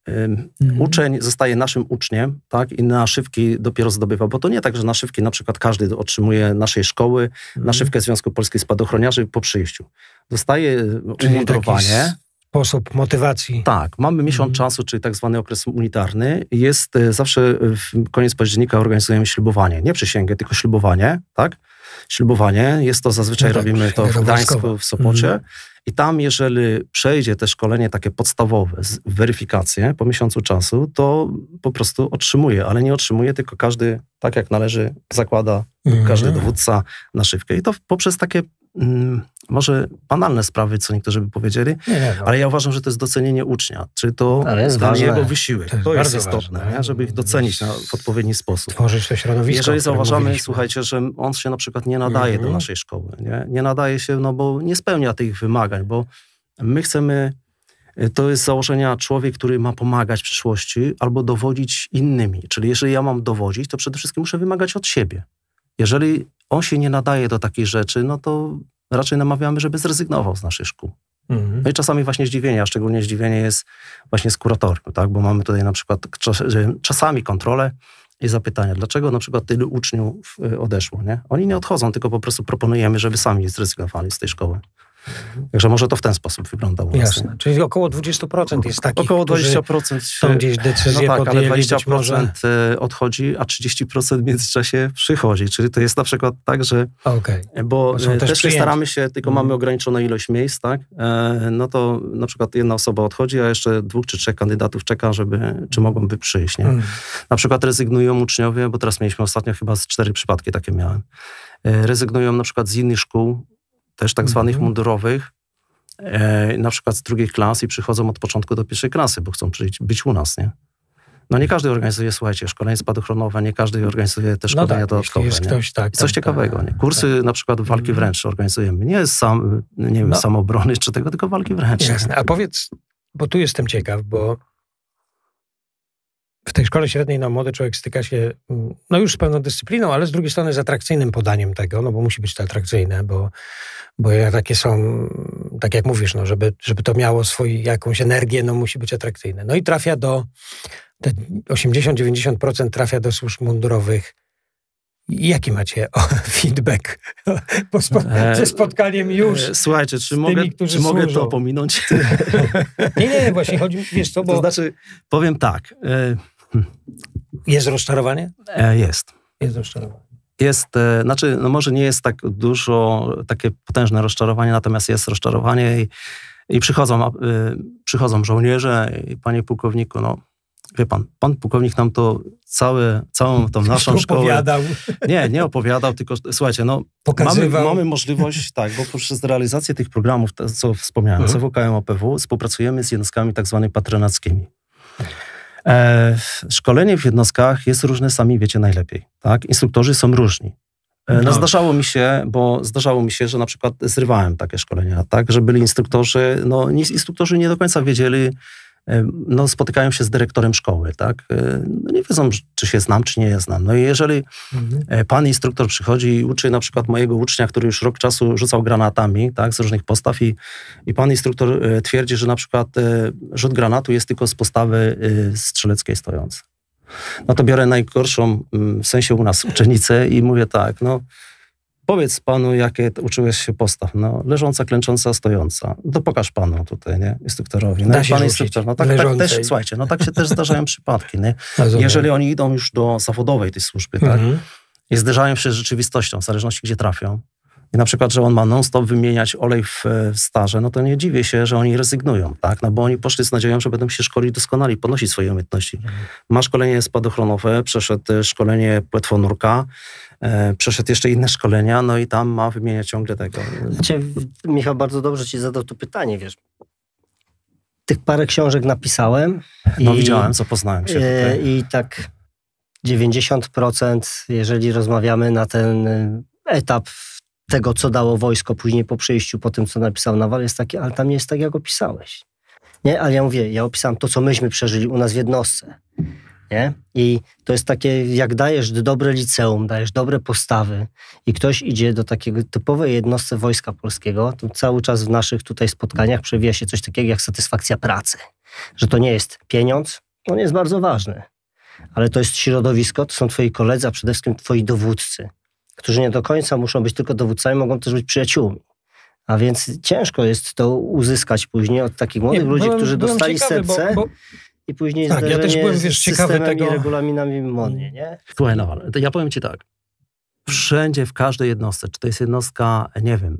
Mm. uczeń zostaje naszym uczniem, tak, i naszywki dopiero zdobywa, bo to nie tak, że naszywki na przykład każdy otrzymuje naszej szkoły, mm. naszywkę Związku Polskich Spadochroniarzy po przyjściu. Dostaje umundurowanie. Sposób motywacji. Tak, mamy miesiąc mm. czasu, czyli tak zwany okres unitarny. Jest zawsze w koniec października organizujemy ślubowanie. Nie przysięgę, tylko ślubowanie, tak? Ślubowanie. Jest to zazwyczaj no tak, robimy to w Gdańsku, w Sopocie. Mm. I tam, jeżeli przejdzie te szkolenie takie podstawowe, weryfikację po miesiącu czasu, to po prostu otrzymuje, ale nie otrzymuje, tylko każdy, tak jak należy, zakłada, mm. każdy dowódca naszywkę. I to poprzez takie mm, może banalne sprawy, co niektórzy by powiedzieli, nie, nie, no. ale ja uważam, że to jest docenienie ucznia, czy to dla jego wysiłek. To jest, to jest istotne, ważne, żeby ich docenić na, w odpowiedni sposób. Tworzyć to środowisko. Jeżeli zauważamy, słuchajcie, że on się na przykład nie nadaje mm. do naszej szkoły, nie? nie nadaje się, no bo nie spełnia tych wymagań, bo my chcemy, to jest z założenia człowiek, który ma pomagać w przyszłości albo dowodzić innymi. Czyli jeżeli ja mam dowodzić, to przede wszystkim muszę wymagać od siebie. Jeżeli on się nie nadaje do takich rzeczy, no to raczej namawiamy, żeby zrezygnował z naszych szkół. Mm-hmm. No i czasami właśnie zdziwienie, a szczególnie zdziwienie jest właśnie z kuratorium, tak? Bo mamy tutaj na przykład czas, czasami kontrolę i zapytania, dlaczego na przykład tylu uczniów odeszło, nie? Oni nie odchodzą, tylko po prostu proponujemy, żeby sami zrezygnowali z tej szkoły. Także może to w ten sposób wygląda u nas. Jasne, czyli około dwadzieścia procent jest takich, około dwadzieścia procent są gdzieś decyzje no tak, podjęli, ale dwadzieścia procent może... odchodzi, a trzydzieści procent w międzyczasie przychodzi. Czyli to jest na przykład tak, że... Okay. Bo też, też przyjęci. staramy się, tylko mm. mamy ograniczoną ilość miejsc, tak? No to na przykład jedna osoba odchodzi, a jeszcze dwóch czy trzech kandydatów czeka, żeby, czy mogą przyjść, nie? Mm. Na przykład rezygnują uczniowie, bo teraz mieliśmy ostatnio chyba z cztery przypadki takie miałem. Rezygnują na przykład z innych szkół, też tak zwanych mm. mundurowych, E, na przykład z drugiej klasy i przychodzą od początku do pierwszej klasy, bo chcą przyjść, być u nas, nie? No nie każdy organizuje, słuchajcie, szkolenie spadochronowe, nie każdy organizuje te szkolenia no tak, dodatkowe. Jest ktoś, tak, coś tak, ciekawego, tak, nie? Kursy tak. na przykład walki wręcz organizujemy. Nie sam, nie wiem, no. samoobrony czy tego, tylko walki wręcz. Jasne. A powiedz, bo tu jestem ciekaw, bo w tej szkole średniej no, młody człowiek styka się no już z pewną dyscypliną, ale z drugiej strony z atrakcyjnym podaniem tego, no bo musi być to atrakcyjne, bo, bo takie są, tak jak mówisz, no, żeby, żeby to miało swój, jakąś energię, no musi być atrakcyjne. No i trafia do, te osiemdziesiąt do dziewięćdziesięciu procent trafia do służb mundurowych. Jaki macie o, feedback po spo, ze spotkaniem już? Słuchajcie, czy, tymi, mogę, czy mogę to pominąć? nie, nie, właśnie chodzi, wiesz co, bo... To znaczy, powiem tak. Jest rozczarowanie? Jest. Jest rozczarowanie. Jest, znaczy, no może nie jest tak dużo, takie potężne rozczarowanie, natomiast jest rozczarowanie i, i przychodzą, przychodzą żołnierze i panie pułkowniku, no wie pan, pan pułkownik nam to całe, całą tą naszą szkołę... opowiadał. Nie, nie opowiadał, tylko słuchajcie, no mamy, mamy możliwość, tak, bo poprzez realizację tych programów, co wspomniałem, mhm. C W K M O P W, współpracujemy z jednostkami tak zwanymi patronackimi. E, szkolenie w jednostkach jest różne, sami wiecie najlepiej, tak? Instruktorzy są różni. E, no, no zdarzało mi się, bo zdarzało mi się, że na przykład zrywałem takie szkolenia, tak? Że byli instruktorzy, no instruktorzy nie do końca wiedzieli, no, spotykają się z dyrektorem szkoły, tak? No, nie wiedzą, czy się znam, czy nie je znam. No i jeżeli mhm. pan instruktor przychodzi i uczy na przykład mojego ucznia, który już rok czasu rzucał granatami, tak, z różnych postaw i, i pan instruktor twierdzi, że na przykład rzut granatu jest tylko z postawy strzeleckiej stojącej. No to biorę najgorszą, w sensie u nas, uczennicę i mówię tak, no powiedz panu, jakie uczyłeś się postaw. No, leżąca, klęcząca, stojąca. To pokaż panu tutaj, nie? Instruktorowi. No, pan instruktor, no tak, tak też, słuchajcie, no tak się też zdarzają przypadki, nie? Jeżeli oni idą już do zawodowej tej służby, mhm. tak? I zderzają się z rzeczywistością, w zależności gdzie trafią. I na przykład, że on ma non-stop wymieniać olej w, w starze, no to nie dziwię się, że oni rezygnują, tak? No bo oni poszli z nadzieją, że będą się szkolić doskonali, podnosić swoje umiejętności. Mhm. Ma szkolenie spadochronowe, przeszedł szkolenie płetwonurka, e, przeszedł jeszcze inne szkolenia, no i tam ma wymieniać ciągle tego. Znaczy, Michał bardzo dobrze ci zadał to pytanie, wiesz. Tych parę książek napisałem. No i, widziałem, zapoznałem się e, I tak dziewięćdziesiąt procent, jeżeli rozmawiamy na ten etap tego, co dało wojsko później po przejściu, po tym, co napisał Nawal, jest takie, ale tam nie jest tak, jak opisałeś. Nie, ale ja mówię, ja opisałem to, co myśmy przeżyli u nas w jednostce. Nie? I to jest takie, jak dajesz dobre liceum, dajesz dobre postawy i ktoś idzie do takiego typowej jednostce Wojska Polskiego, to cały czas w naszych tutaj spotkaniach przewija się coś takiego jak satysfakcja pracy. Że to nie jest pieniądz, on jest bardzo ważny, ale to jest środowisko, to są twoi koledzy, a przede wszystkim twoi dowódcy, którzy nie do końca muszą być tylko dowódcami, mogą też być przyjaciółmi. A więc ciężko jest to uzyskać później od takich młodych nie, ludzi, byłem, którzy byłem dostali ciekawy, serce bo, bo... i później tak, ja też byłem, wiesz, z ciekawy systemem tego... i regulaminami modnie, nie? Słuchaj, no, ale ja powiem ci tak. Wszędzie, w każdej jednostce, czy to jest jednostka, nie wiem,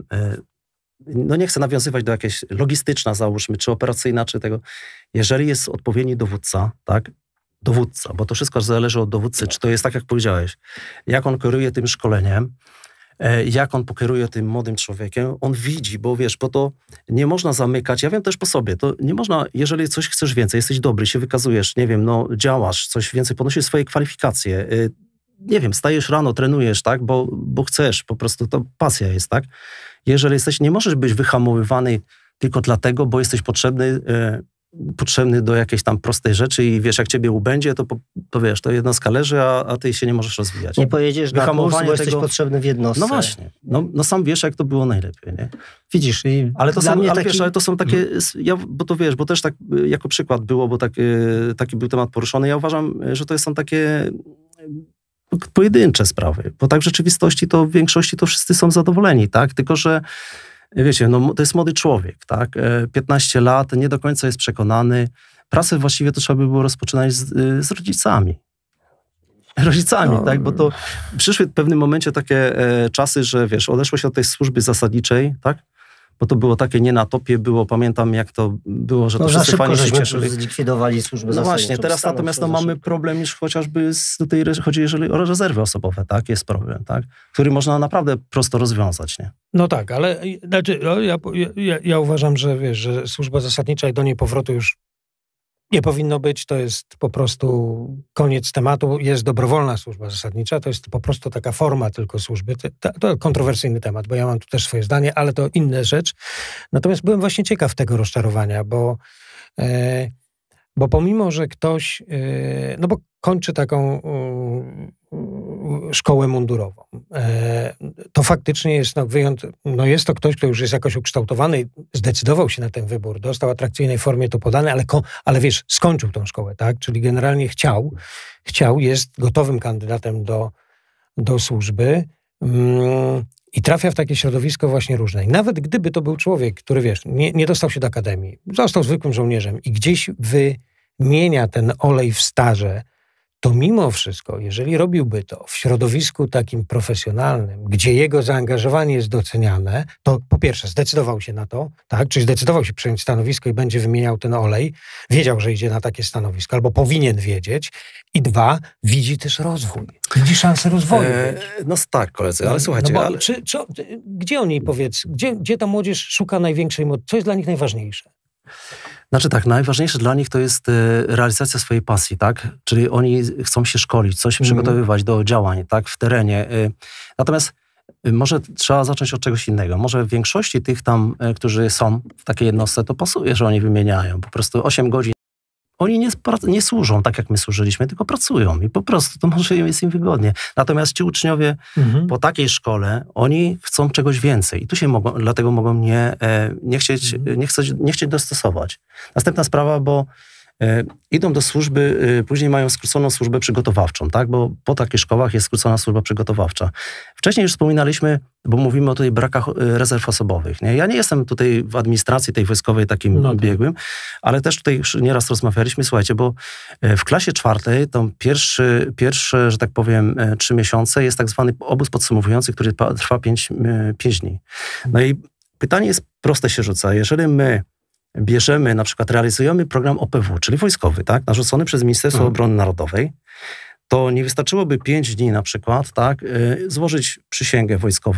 no nie chcę nawiązywać do jakiejś logistyczna, załóżmy, czy operacyjna, czy tego. Jeżeli jest odpowiedni dowódca, tak? Dowódca, bo to wszystko zależy od dowódcy, czy to jest tak, jak powiedziałeś, jak on kieruje tym szkoleniem, jak on pokieruje tym młodym człowiekiem, on widzi, bo wiesz, bo to nie można zamykać, ja wiem też po sobie, to nie można, jeżeli coś chcesz więcej, jesteś dobry, się wykazujesz, nie wiem, no działasz, coś więcej, podnosisz swoje kwalifikacje, nie wiem, stajesz rano, trenujesz, tak, bo, bo chcesz, po prostu to pasja jest, tak. Jeżeli jesteś, nie możesz być wyhamowywany tylko dlatego, bo jesteś potrzebny, e, potrzebny do jakiejś tam prostej rzeczy i wiesz, jak ciebie ubędzie, to, to wiesz, to jednostka leży, a, a ty się nie możesz rozwijać. Nie pojedziesz na kurs, bo tego... jesteś potrzebny w jednostce. No właśnie, no, no sam wiesz, jak to było najlepiej, nie? Widzisz, i ale to są, ale taki... wiesz, ale to są takie, ja, bo to wiesz, bo też tak jako przykład było, bo tak, taki był temat poruszony, ja uważam, że to są takie pojedyncze sprawy, bo tak w rzeczywistości to w większości to wszyscy są zadowoleni, tak? Tylko, że wiecie, no to jest młody człowiek, tak? piętnaście lat, nie do końca jest przekonany. Pracę właściwie to trzeba by było rozpoczynać z, z rodzicami. Rodzicami, no. Tak? Bo to przyszły w pewnym momencie takie e, czasy, że wiesz, odeszło się od tej służby zasadniczej, tak? Bo to było takie nie na topie, było, pamiętam jak to było, że no, to wszyscy fajnie się cieszyli. Zlikwidowali służbę No zasadniczą. właśnie, teraz natomiast no, mamy problem już chociażby z tutaj, chodzi jeżeli o rezerwy osobowe, tak? Jest problem, tak? Który można naprawdę prosto rozwiązać, nie? No tak, ale znaczy, no, ja, ja, ja uważam, że wiesz, że służba zasadnicza i do niej powrotu już nie powinno być, to jest po prostu koniec tematu. Jest dobrowolna służba zasadnicza, to jest po prostu taka forma tylko służby. To, to kontrowersyjny temat, bo ja mam tu też swoje zdanie, ale to inna rzecz. Natomiast byłem właśnie ciekaw tego rozczarowania, bo, e, bo pomimo, że ktoś, e, no bo kończy taką e, szkołę mundurową, e, to faktycznie jest no, wyjąt, no jest to ktoś, kto już jest jakoś ukształtowany, zdecydował się na ten wybór, dostał w atrakcyjnej formie to podane, ale, ale wiesz, skończył tą szkołę, tak? Czyli generalnie chciał, chciał, jest gotowym kandydatem do, do służby mm, i trafia w takie środowisko właśnie różne. I nawet gdyby to był człowiek, który, wiesz, nie, nie dostał się do akademii, został zwykłym żołnierzem i gdzieś wymienia ten olej w starze, to mimo wszystko, jeżeli robiłby to w środowisku takim profesjonalnym, gdzie jego zaangażowanie jest doceniane, to po pierwsze zdecydował się na to, tak, czyli zdecydował się przejąć stanowisko i będzie wymieniał ten olej, wiedział, że idzie na takie stanowisko, albo powinien wiedzieć, i dwa, widzi też rozwój, widzi szansę rozwoju. Eee, no tak, koledzy, ale słuchajcie. No bo, ale... czy, czy, gdzie oni, powiedz, gdzie, gdzie ta młodzież szuka największej mocy, co jest dla nich najważniejsze? Znaczy tak, najważniejsze dla nich to jest realizacja swojej pasji, tak? Czyli oni chcą się szkolić, coś mm. przygotowywać do działań, tak? W terenie. Natomiast może trzeba zacząć od czegoś innego. Może w większości tych tam, którzy są w takiej jednostce, to pasuje, że oni wymieniają po prostu osiem godzin. Oni nie, nie służą tak, jak my służyliśmy, tylko pracują i po prostu to może jest im wygodnie. Natomiast ci uczniowie mhm. po takiej szkole, oni chcą czegoś więcej i tu się mogą, dlatego mogą nie, nie, chcieć, mhm. nie, chcieć, nie chcieć dostosować. Następna sprawa, bo e, idą do służby, e, później mają skróconą służbę przygotowawczą, tak? Bo po takich szkołach jest skrócona służba przygotowawcza. Wcześniej już wspominaliśmy, bo mówimy o tutaj brakach rezerw osobowych. Nie? Ja nie jestem tutaj w administracji tej wojskowej takim no tak. biegłym, ale też tutaj już nieraz rozmawialiśmy, słuchajcie, bo w klasie czwartej to pierwszy, pierwsze, że tak powiem, trzy miesiące jest tak zwany obóz podsumowujący, który trwa pięć, pięć dni. No i pytanie jest proste się rzuca. Jeżeli my bierzemy, na przykład realizujemy program O P W, czyli wojskowy, tak, narzucony przez Ministerstwo hmm. Obrony Narodowej, to nie wystarczyłoby pięć dni na przykład, tak, złożyć przysięgę wojskową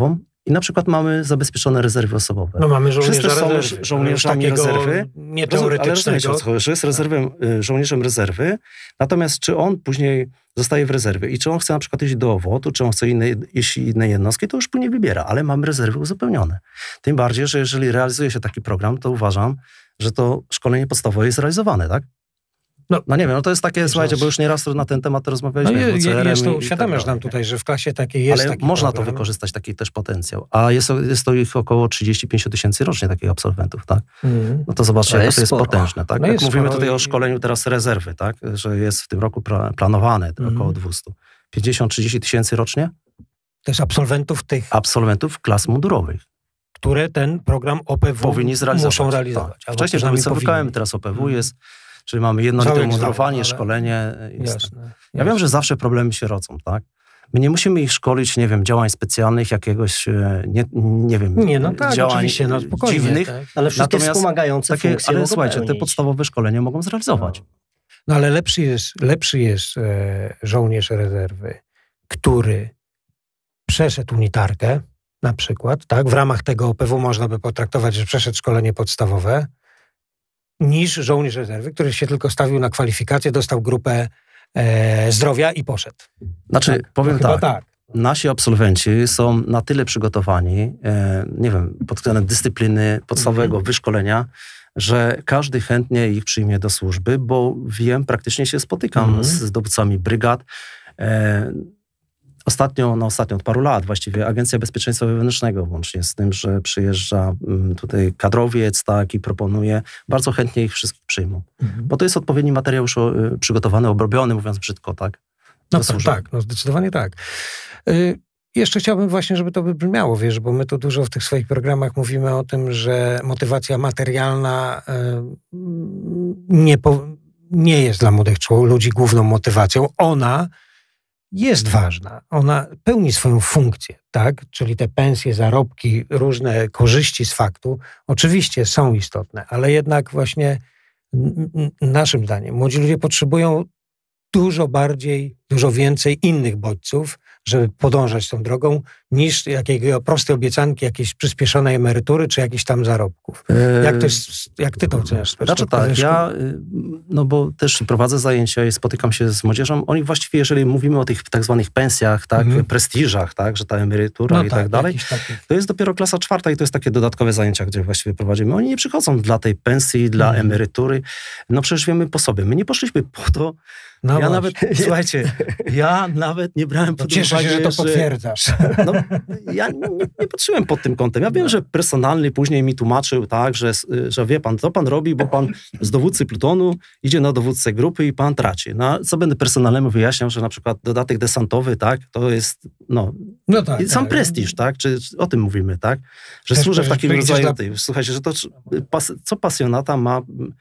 i na przykład mamy zabezpieczone rezerwy osobowe. No mamy żołnierza Wszyscy są rezerwy. żołnierzami rezerwy. Nie teoretycznego. Ale że jest rezerwem, żołnierzem rezerwy, natomiast czy on później zostaje w rezerwie i czy on chce na przykład iść do O W O T-u, czy on chce inne, jeśli inne jednostki, to już później wybiera, ale mamy rezerwy uzupełnione. Tym bardziej, że jeżeli realizuje się taki program, to uważam, że to szkolenie podstawowe jest realizowane, tak? No, no nie wiem, no to jest takie, słuchajcie, bo już nieraz na ten temat rozmawialiśmy. No je, je, jest to uświadamiasz tak nam tutaj, że w klasie takiej jest ale taki można program. to wykorzystać, taki też potencjał. A jest, jest to ich około trzydzieści pięć tysięcy rocznie takich absolwentów, tak? Mm. No to zobaczcie, jak to jest sporo. Potężne, tak? No jak mówimy tutaj i... o szkoleniu teraz rezerwy, tak? Że jest w tym roku planowane mm. około dwieście. pięćdziesiąt trzydzieści tysięcy rocznie? To jest absolwentów tych... Absolwentów klas mundurowych. Które ten program O P W powinni zrealizować. Muszą realizować. Tak. Wcześniej były C W K M, teraz O P W mm. jest... Czyli mamy jednolite mundurowanie, ale... szkolenie. Jasne, ja jasne. wiem, że zawsze problemy się rodzą, tak? My nie musimy ich szkolić, nie wiem, działań specjalnych, jakiegoś, nie, nie wiem, nie, no tak, działań no, dziwnych. Tak. Ale wszystkie wspomagające takie, funkcje ale słuchajcie, pełnić. te podstawowe szkolenia mogą zrealizować. No, no ale lepszy jest, lepszy jest e, żołnierz rezerwy, który przeszedł unitarkę, na przykład, tak? W ramach tego O P W można by potraktować, że przeszedł szkolenie podstawowe, niż żołnierz rezerwy, który się tylko stawił na kwalifikację, dostał grupę e, zdrowia i poszedł. Znaczy, tak? powiem no tak, tak, nasi absolwenci są na tyle przygotowani, e, nie wiem, pod względem dyscypliny, podstawowego mm. wyszkolenia, że każdy chętnie ich przyjmie do służby, bo wiem, praktycznie się spotykam mm. z dowódcami brygad. E, Ostatnio, no ostatnio od paru lat właściwie Agencja Bezpieczeństwa Wewnętrznego, łącznie z tym, że przyjeżdża tutaj kadrowiec, tak, i proponuje, bardzo chętnie ich wszystkich przyjmą. Mhm. Bo to jest odpowiedni materiał już przygotowany, obrobiony, mówiąc brzydko, tak? No to, tak, no zdecydowanie tak. Y- Jeszcze chciałbym właśnie, żeby to wybrzmiało, wiesz, bo my tu dużo w tych swoich programach mówimy o tym, że motywacja materialna y- nie, po- nie jest dla młodych ludzi główną motywacją. Ona jest ważna. Ona pełni swoją funkcję, tak? Czyli te pensje, zarobki, różne korzyści z faktu oczywiście są istotne, ale jednak właśnie n- naszym zdaniem młodzi ludzie potrzebują dużo bardziej, dużo więcej innych bodźców, żeby podążać tą drogą, niż jakiego prostej obiecanki, jakiejś przyspieszonej emerytury, czy jakichś tam zarobków. Jak, to jest, jak ty to oceniasz? Znaczy tak, ja, no bo też prowadzę zajęcia i spotykam się z młodzieżą, oni właściwie, jeżeli mówimy o tych tak zwanych pensjach, tak, mhm. prestiżach, tak, że ta emerytura no i tak, tak dalej, to jest dopiero klasa czwarta i to jest takie dodatkowe zajęcia, gdzie właściwie prowadzimy. Oni nie przychodzą dla tej pensji, dla mhm. emerytury. No przecież wiemy po sobie. My nie poszliśmy po to. No ja nawet, słuchajcie, ja nawet nie brałem pod uwagę, Cieszę się, że to potwierdzasz. No, ja nie, nie patrzyłem pod tym kątem. Ja wiem, no. że personalny później mi tłumaczył, tak, że, że wie pan, co pan robi, bo pan z dowódcy plutonu idzie na dowódcę grupy i pan traci. No, co będę personalnemu wyjaśniał, że na przykład dodatek desantowy, tak, to jest, no, no tak, sam tak. prestiż, tak, czy, czy o tym mówimy, tak, że Też służę w takim rodzaju, dla... tej, słuchajcie, że to, pas, co pasjonata ma...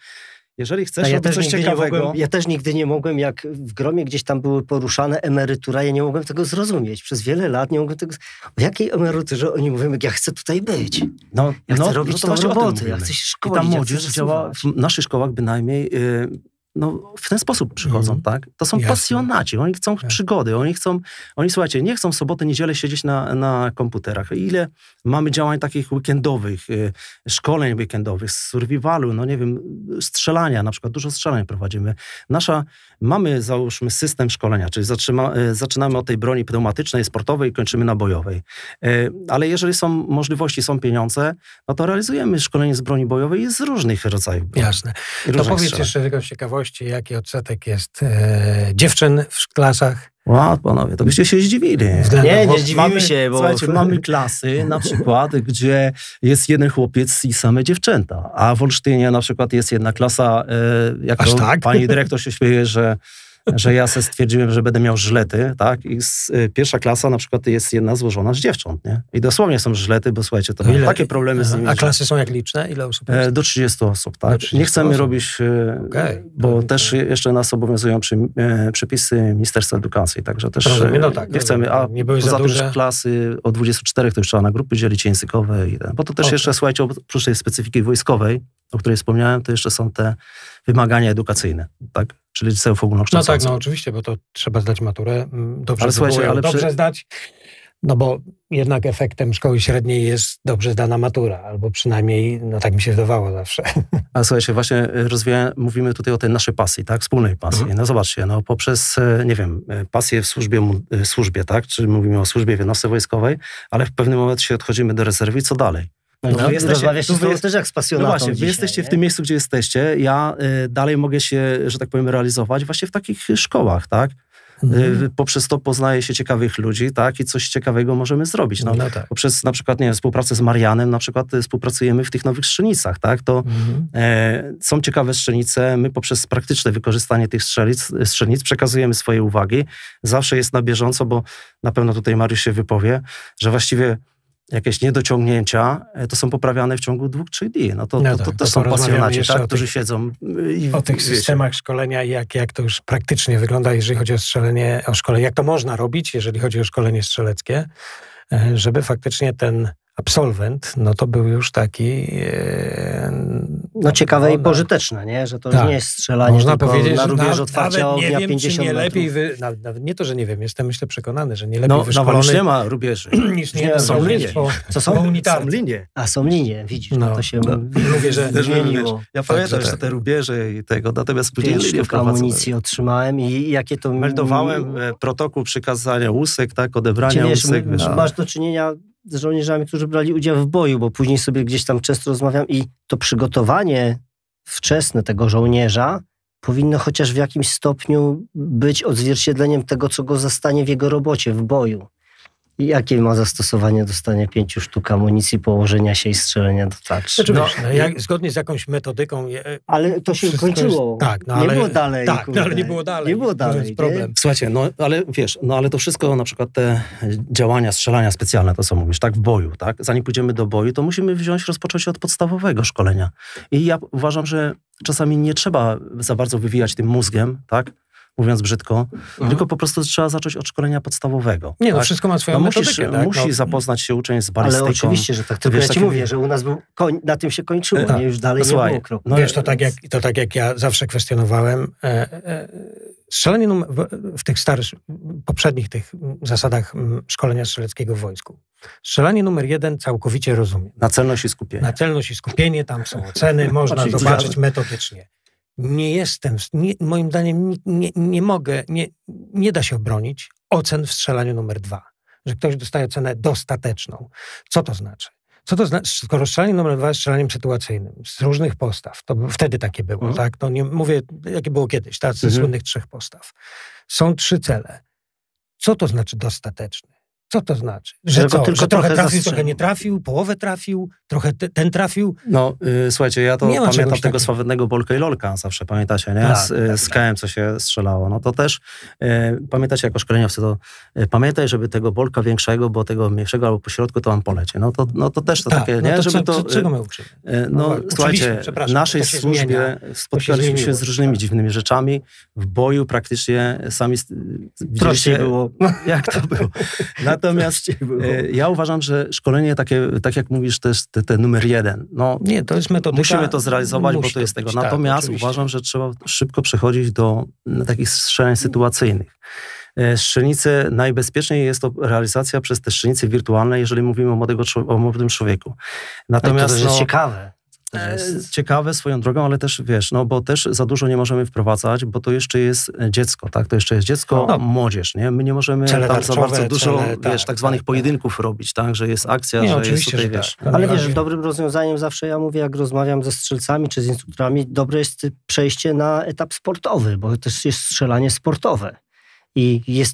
Jeżeli chcesz ja robić coś ciekawego... Mogłem, ja też nigdy nie mogłem, jak w gromie gdzieś tam były poruszane emerytura, ja nie mogłem tego zrozumieć. Przez wiele lat nie mogłem tego... O jakiej emeryturze oni mówią, jak ja chcę tutaj być? No, ja chcę no, robić no tą robotę, ja chcę się szkolić. I ta młodzież ja działa w naszych szkołach bynajmniej... Yy, no, w ten sposób przychodzą, mm. tak? To są Jasne. pasjonaci, oni chcą tak. przygody, oni chcą, oni słuchajcie, nie chcą w sobotę, niedzielę siedzieć na, na komputerach. Ile mamy działań takich weekendowych, y, szkoleń weekendowych, survivalu, no nie wiem, strzelania, na przykład dużo strzelań prowadzimy. Nasza, mamy załóżmy system szkolenia, czyli zaczyma, y, zaczynamy od tej broni pneumatycznej, sportowej i kończymy na bojowej. Y, ale jeżeli są możliwości, są pieniądze, no to realizujemy szkolenie z broni bojowej i z różnych rodzajów broni. Jasne. To powiedz strzelań. Jeszcze tylko z ciekawości, jaki odsetek jest e, dziewczyn w klasach? Ła, panowie, to byście się zdziwili. Nie, nie zdziwimy mamy, się, bo... Słuchajcie, mamy klasy na przykład, gdzie jest jeden chłopiec i same dziewczęta, a w Olsztynie na przykład jest jedna klasa, e, jak to tak? pani dyrektor się śmieje, że że ja se stwierdziłem, że będę miał żlety, tak? I z, y, pierwsza klasa na przykład jest jedna złożona z dziewcząt, nie? I dosłownie są żlety, bo słuchajcie, to mam takie problemy z nimi. A klasy są jak liczne? Ile osób jest? E, do trzydziestu osób, tak? trzydziestu nie chcemy osób. robić, e, okay. bo okay. też jeszcze nas obowiązują przy, e, przepisy Ministerstwa Edukacji, także też Rozumiem, no tak, nie chcemy, a nie poza tym, że klasy od dwudziestu czterech to już trzeba na grupy dzielić językowe, i ten, bo to też okay. jeszcze, słuchajcie, oprócz tej specyfiki wojskowej, o której wspomniałem, to jeszcze są te wymagania edukacyjne, tak? Czyli liceów ogólnokształcących. No tak, no oczywiście, bo to trzeba zdać maturę, dobrze, ale słuchajcie, ale dobrze przy... zdać. No bo jednak efektem szkoły średniej jest dobrze zdana matura, albo przynajmniej, no tak mi się wydawało zawsze. A słuchajcie, właśnie rozwija, mówimy tutaj o tej naszej pasji, tak? Wspólnej pasji. No zobaczcie, no poprzez, nie wiem, pasję w służbie, w służbie, tak? Czy mówimy o służbie w jednostce wojskowej, ale w pewnym momencie odchodzimy do rezerwy i co dalej? No, no, wy rozmawia się z tobą też jak z pasjonatą. No właśnie, wy dzisiaj, jesteście nie? w tym miejscu, gdzie jesteście. Ja y, dalej mogę się, że tak powiem, realizować właśnie w takich szkołach, tak? Mhm. Y, poprzez to poznaje się ciekawych ludzi, tak? I coś ciekawego możemy zrobić. No, no tak. Poprzez na przykład, nie wiem, współpracę z Marianem, na przykład y, współpracujemy w tych nowych strzelnicach, tak? To mhm. e, są ciekawe strzelnice. My poprzez praktyczne wykorzystanie tych strzelic, strzelnic przekazujemy swoje uwagi. Zawsze jest na bieżąco, bo na pewno tutaj Mariusz się wypowie, że właściwie jakieś niedociągnięcia, to są poprawiane w ciągu dwóch, trzech dni. No to, no to, tak, to, to to są pasjonaci, tak, tych, którzy siedzą i o tych wiecie. systemach szkolenia, jak, jak to już praktycznie wygląda, jeżeli chodzi o strzelenie, o szkolenie, jak to można robić, jeżeli chodzi o szkolenie strzeleckie, żeby faktycznie ten absolwent, no to był już taki... E, no ciekawe no, i pożyteczne, nie? Że to tak. już nie jest strzelanie Można tylko powiedzieć, na rubież że otwarcia nawet nie ognia wiem, pięćdziesiąt czy nie metrów. lepiej wy, nawet, nawet nie to, że nie wiem, jestem myślę przekonany, że nie lepiej no, wyszkolony... No, już nie ma rubieży. niż nie, nie są linie. Co są? Są linie. A są linie, widzisz, no, no, to się no, mówię, że zmieniło. Ja pamiętam, że te rubieże i tego, natomiast później Pięć sztuk amunicji otrzymałem i jakie to... Meldowałem protokół przekazania łusek, tak, odebrania wiesz, łusek. Wiesz, no. Masz do czynienia z żołnierzami, którzy brali udział w boju, bo później sobie gdzieś tam często rozmawiam i to przygotowanie wczesne tego żołnierza powinno chociaż w jakimś stopniu być odzwierciedleniem tego, co go zastanie w jego robocie, w boju. I jakie ma zastosowanie dostanie pięciu sztuk amunicji, położenia się i strzelenia do tarczy? No, no, jak, zgodnie z jakąś metodyką... Je, ale to się kończyło. Jest, tak, no, nie ale, było dalej. Tak, no, ale nie było dalej. Nie było dalej. To jest problem. Nie? Słuchajcie, no ale wiesz, no ale to wszystko, na przykład te działania, strzelania specjalne, to co mówisz, tak, w boju, tak? Zanim pójdziemy do boju, to musimy wziąć, rozpocząć od podstawowego szkolenia. I ja uważam, że czasami nie trzeba za bardzo wywijać tym mózgiem, tak? Mówiąc brzydko, mhm. tylko po prostu trzeba zacząć od szkolenia podstawowego. Nie, no tak? wszystko ma swoją no metodykę. musisz, tak? Musi no. zapoznać się uczeń z balistyką. Ale oczywiście, że tak. Tylko wiesz, ja ci takie... mówię, że u nas był koń, na tym się kończyło, tak. nie? Już dalej no, nie słuchaj, było kroku. No, wiesz, to tak, jak, to tak jak ja zawsze kwestionowałem. E, e, strzelanie num- w, w tych starych, poprzednich tych zasadach szkolenia strzeleckiego w wojsku. Strzelanie numer jeden całkowicie rozumiem. Na celność i skupienie. Na celność i skupienie, tam są oceny, można zobaczyć metodycznie. Nie jestem, nie, moim zdaniem nie, nie, nie mogę, nie, nie da się obronić ocen w strzelaniu numer dwa. Że ktoś dostaje ocenę dostateczną. Co to znaczy? Co to znaczy? Skoro strzelanie numer dwa jest strzelaniem sytuacyjnym, z różnych postaw, to wtedy takie było, mhm. tak? To nie mówię, jakie było kiedyś, tak? Z mhm. słynnych trzech postaw. Są trzy cele. Co to znaczy dostateczny? Co to znaczy? Że, co? Tylko że trochę trafił, zastrzelił. Trochę nie trafił, połowę trafił, trochę te, ten trafił. No, yy, słuchajcie, ja to pamiętam tego takiego. sławnego Bolka i Lolka zawsze, pamiętacie, nie? Tak, z, tak, z K M, co się strzelało. No to też, yy, pamiętacie, jako szkoleniowcy, to yy, pamiętaj, żeby tego Bolka większego, bo tego mniejszego albo pośrodku to wam polecie. No to, no to też to tak, takie, no nie? to żeby co, to, co, czego my uczymy? Yy, no, no słuchajcie, w naszej służbie zmienia, spotkaliśmy się, się z różnymi tak. dziwnymi rzeczami. W boju praktycznie sami prościej było. Jak to było. Natomiast ja uważam, że szkolenie takie, tak jak mówisz, też te, te numer jeden. No, nie, to jest metodyka. Musimy to zrealizować, bo to jest tego. Natomiast tak, uważam, że trzeba szybko przechodzić do takich strzeleń sytuacyjnych. Strzelnice, najbezpieczniej jest to realizacja przez te strzelnice wirtualne, jeżeli mówimy o, młodego, o młodym człowieku. Natomiast to też jest no, ciekawe. Jest ciekawe swoją drogą, ale też wiesz, no bo też za dużo nie możemy wprowadzać, bo to jeszcze jest dziecko, tak? To jeszcze jest dziecko, no, młodzież, nie? My nie możemy cele tam za bardzo dużo, cele, wiesz, tak, tak zwanych tak, pojedynków tak. robić, tak? Że jest akcja, nie, że jest tutaj, że wiesz. tak. Ale wiesz, dobrym rozwiązaniem zawsze ja mówię, jak rozmawiam ze strzelcami czy z instruktorami, dobre jest przejście na etap sportowy, bo to też jest strzelanie sportowe. I jest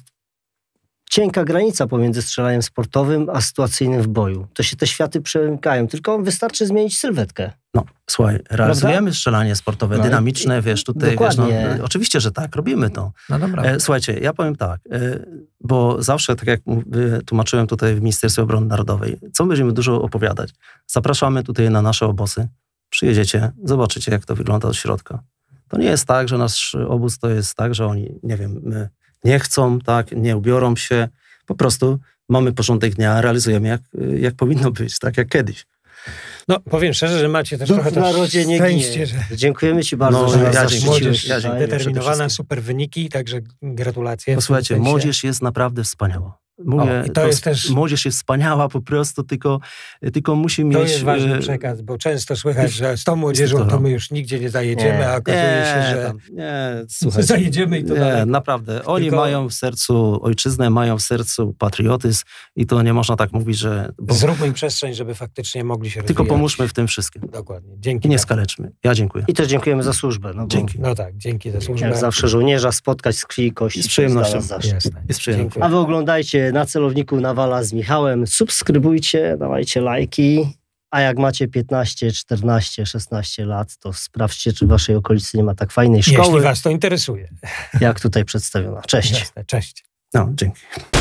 cienka granica pomiędzy strzelaniem sportowym a sytuacyjnym w boju. To się te światy przemykają, tylko wystarczy zmienić sylwetkę. No, słuchaj, realizujemy strzelanie sportowe, no, dynamiczne, i, wiesz, tutaj, wiesz, no, oczywiście, że tak, robimy to. No dobra. E, słuchajcie, ja powiem tak, e, bo zawsze, tak jak tłumaczyłem tutaj w Ministerstwie Obrony Narodowej, co będziemy dużo opowiadać. Zapraszamy tutaj na nasze obozy, przyjedziecie, zobaczycie, jak to wygląda od środka. To nie jest tak, że nasz obóz to jest tak, że oni, nie wiem, my nie chcą, tak, nie ubiorą się, po prostu mamy porządek dnia, realizujemy jak, jak powinno być, tak jak kiedyś. No, powiem szczerze, że macie też Duch trochę w narodzie nie szczęście, ginie. że... Dziękujemy ci bardzo, no, że nas ja młodzież ja determinowana, super wyniki, także gratulacje. Posłuchajcie, młodzież jest naprawdę wspaniała. Mówię, O, i to to jest też- młodzież jest wspaniała po prostu, tylko, tylko musi mieć... To jest ważny e, przekaz, bo często słychać, że z tą młodzieżą to- to my już nigdzie nie zajedziemy, Nie. a okazuje się, nie, że tam, nie, słuchajcie. zajedziemy i to Nie, daleko. naprawdę. Oni Tylko- mają w sercu ojczyznę, mają w sercu patriotyzm i to nie można tak mówić, że... Bo Zróbmy im przestrzeń, żeby faktycznie mogli się tylko rozwijać. pomóżmy w tym wszystkim. Dokładnie. Dzięki. I nie bardzo. skaleczmy. Ja dziękuję. I też dziękujemy za służbę. No bo Dzięki. No tak, dzięki za służbę. Jak zawsze żołnierza spotkać z krwi i kości. I z to przyjemnością. dla nas zawsze. Jasne. Jest przyjemność. Dziękuję. A wy oglądajcie Na Celowniku Nawala z Michałem. Subskrybujcie, dawajcie lajki. A jak macie piętnaście, czternaście, szesnaście lat, to sprawdźcie, czy w waszej okolicy nie ma tak fajnej Jeśli szkoły, was to interesuje. jak tutaj przedstawiona. Cześć. Jasne. Cześć. No, dzięki.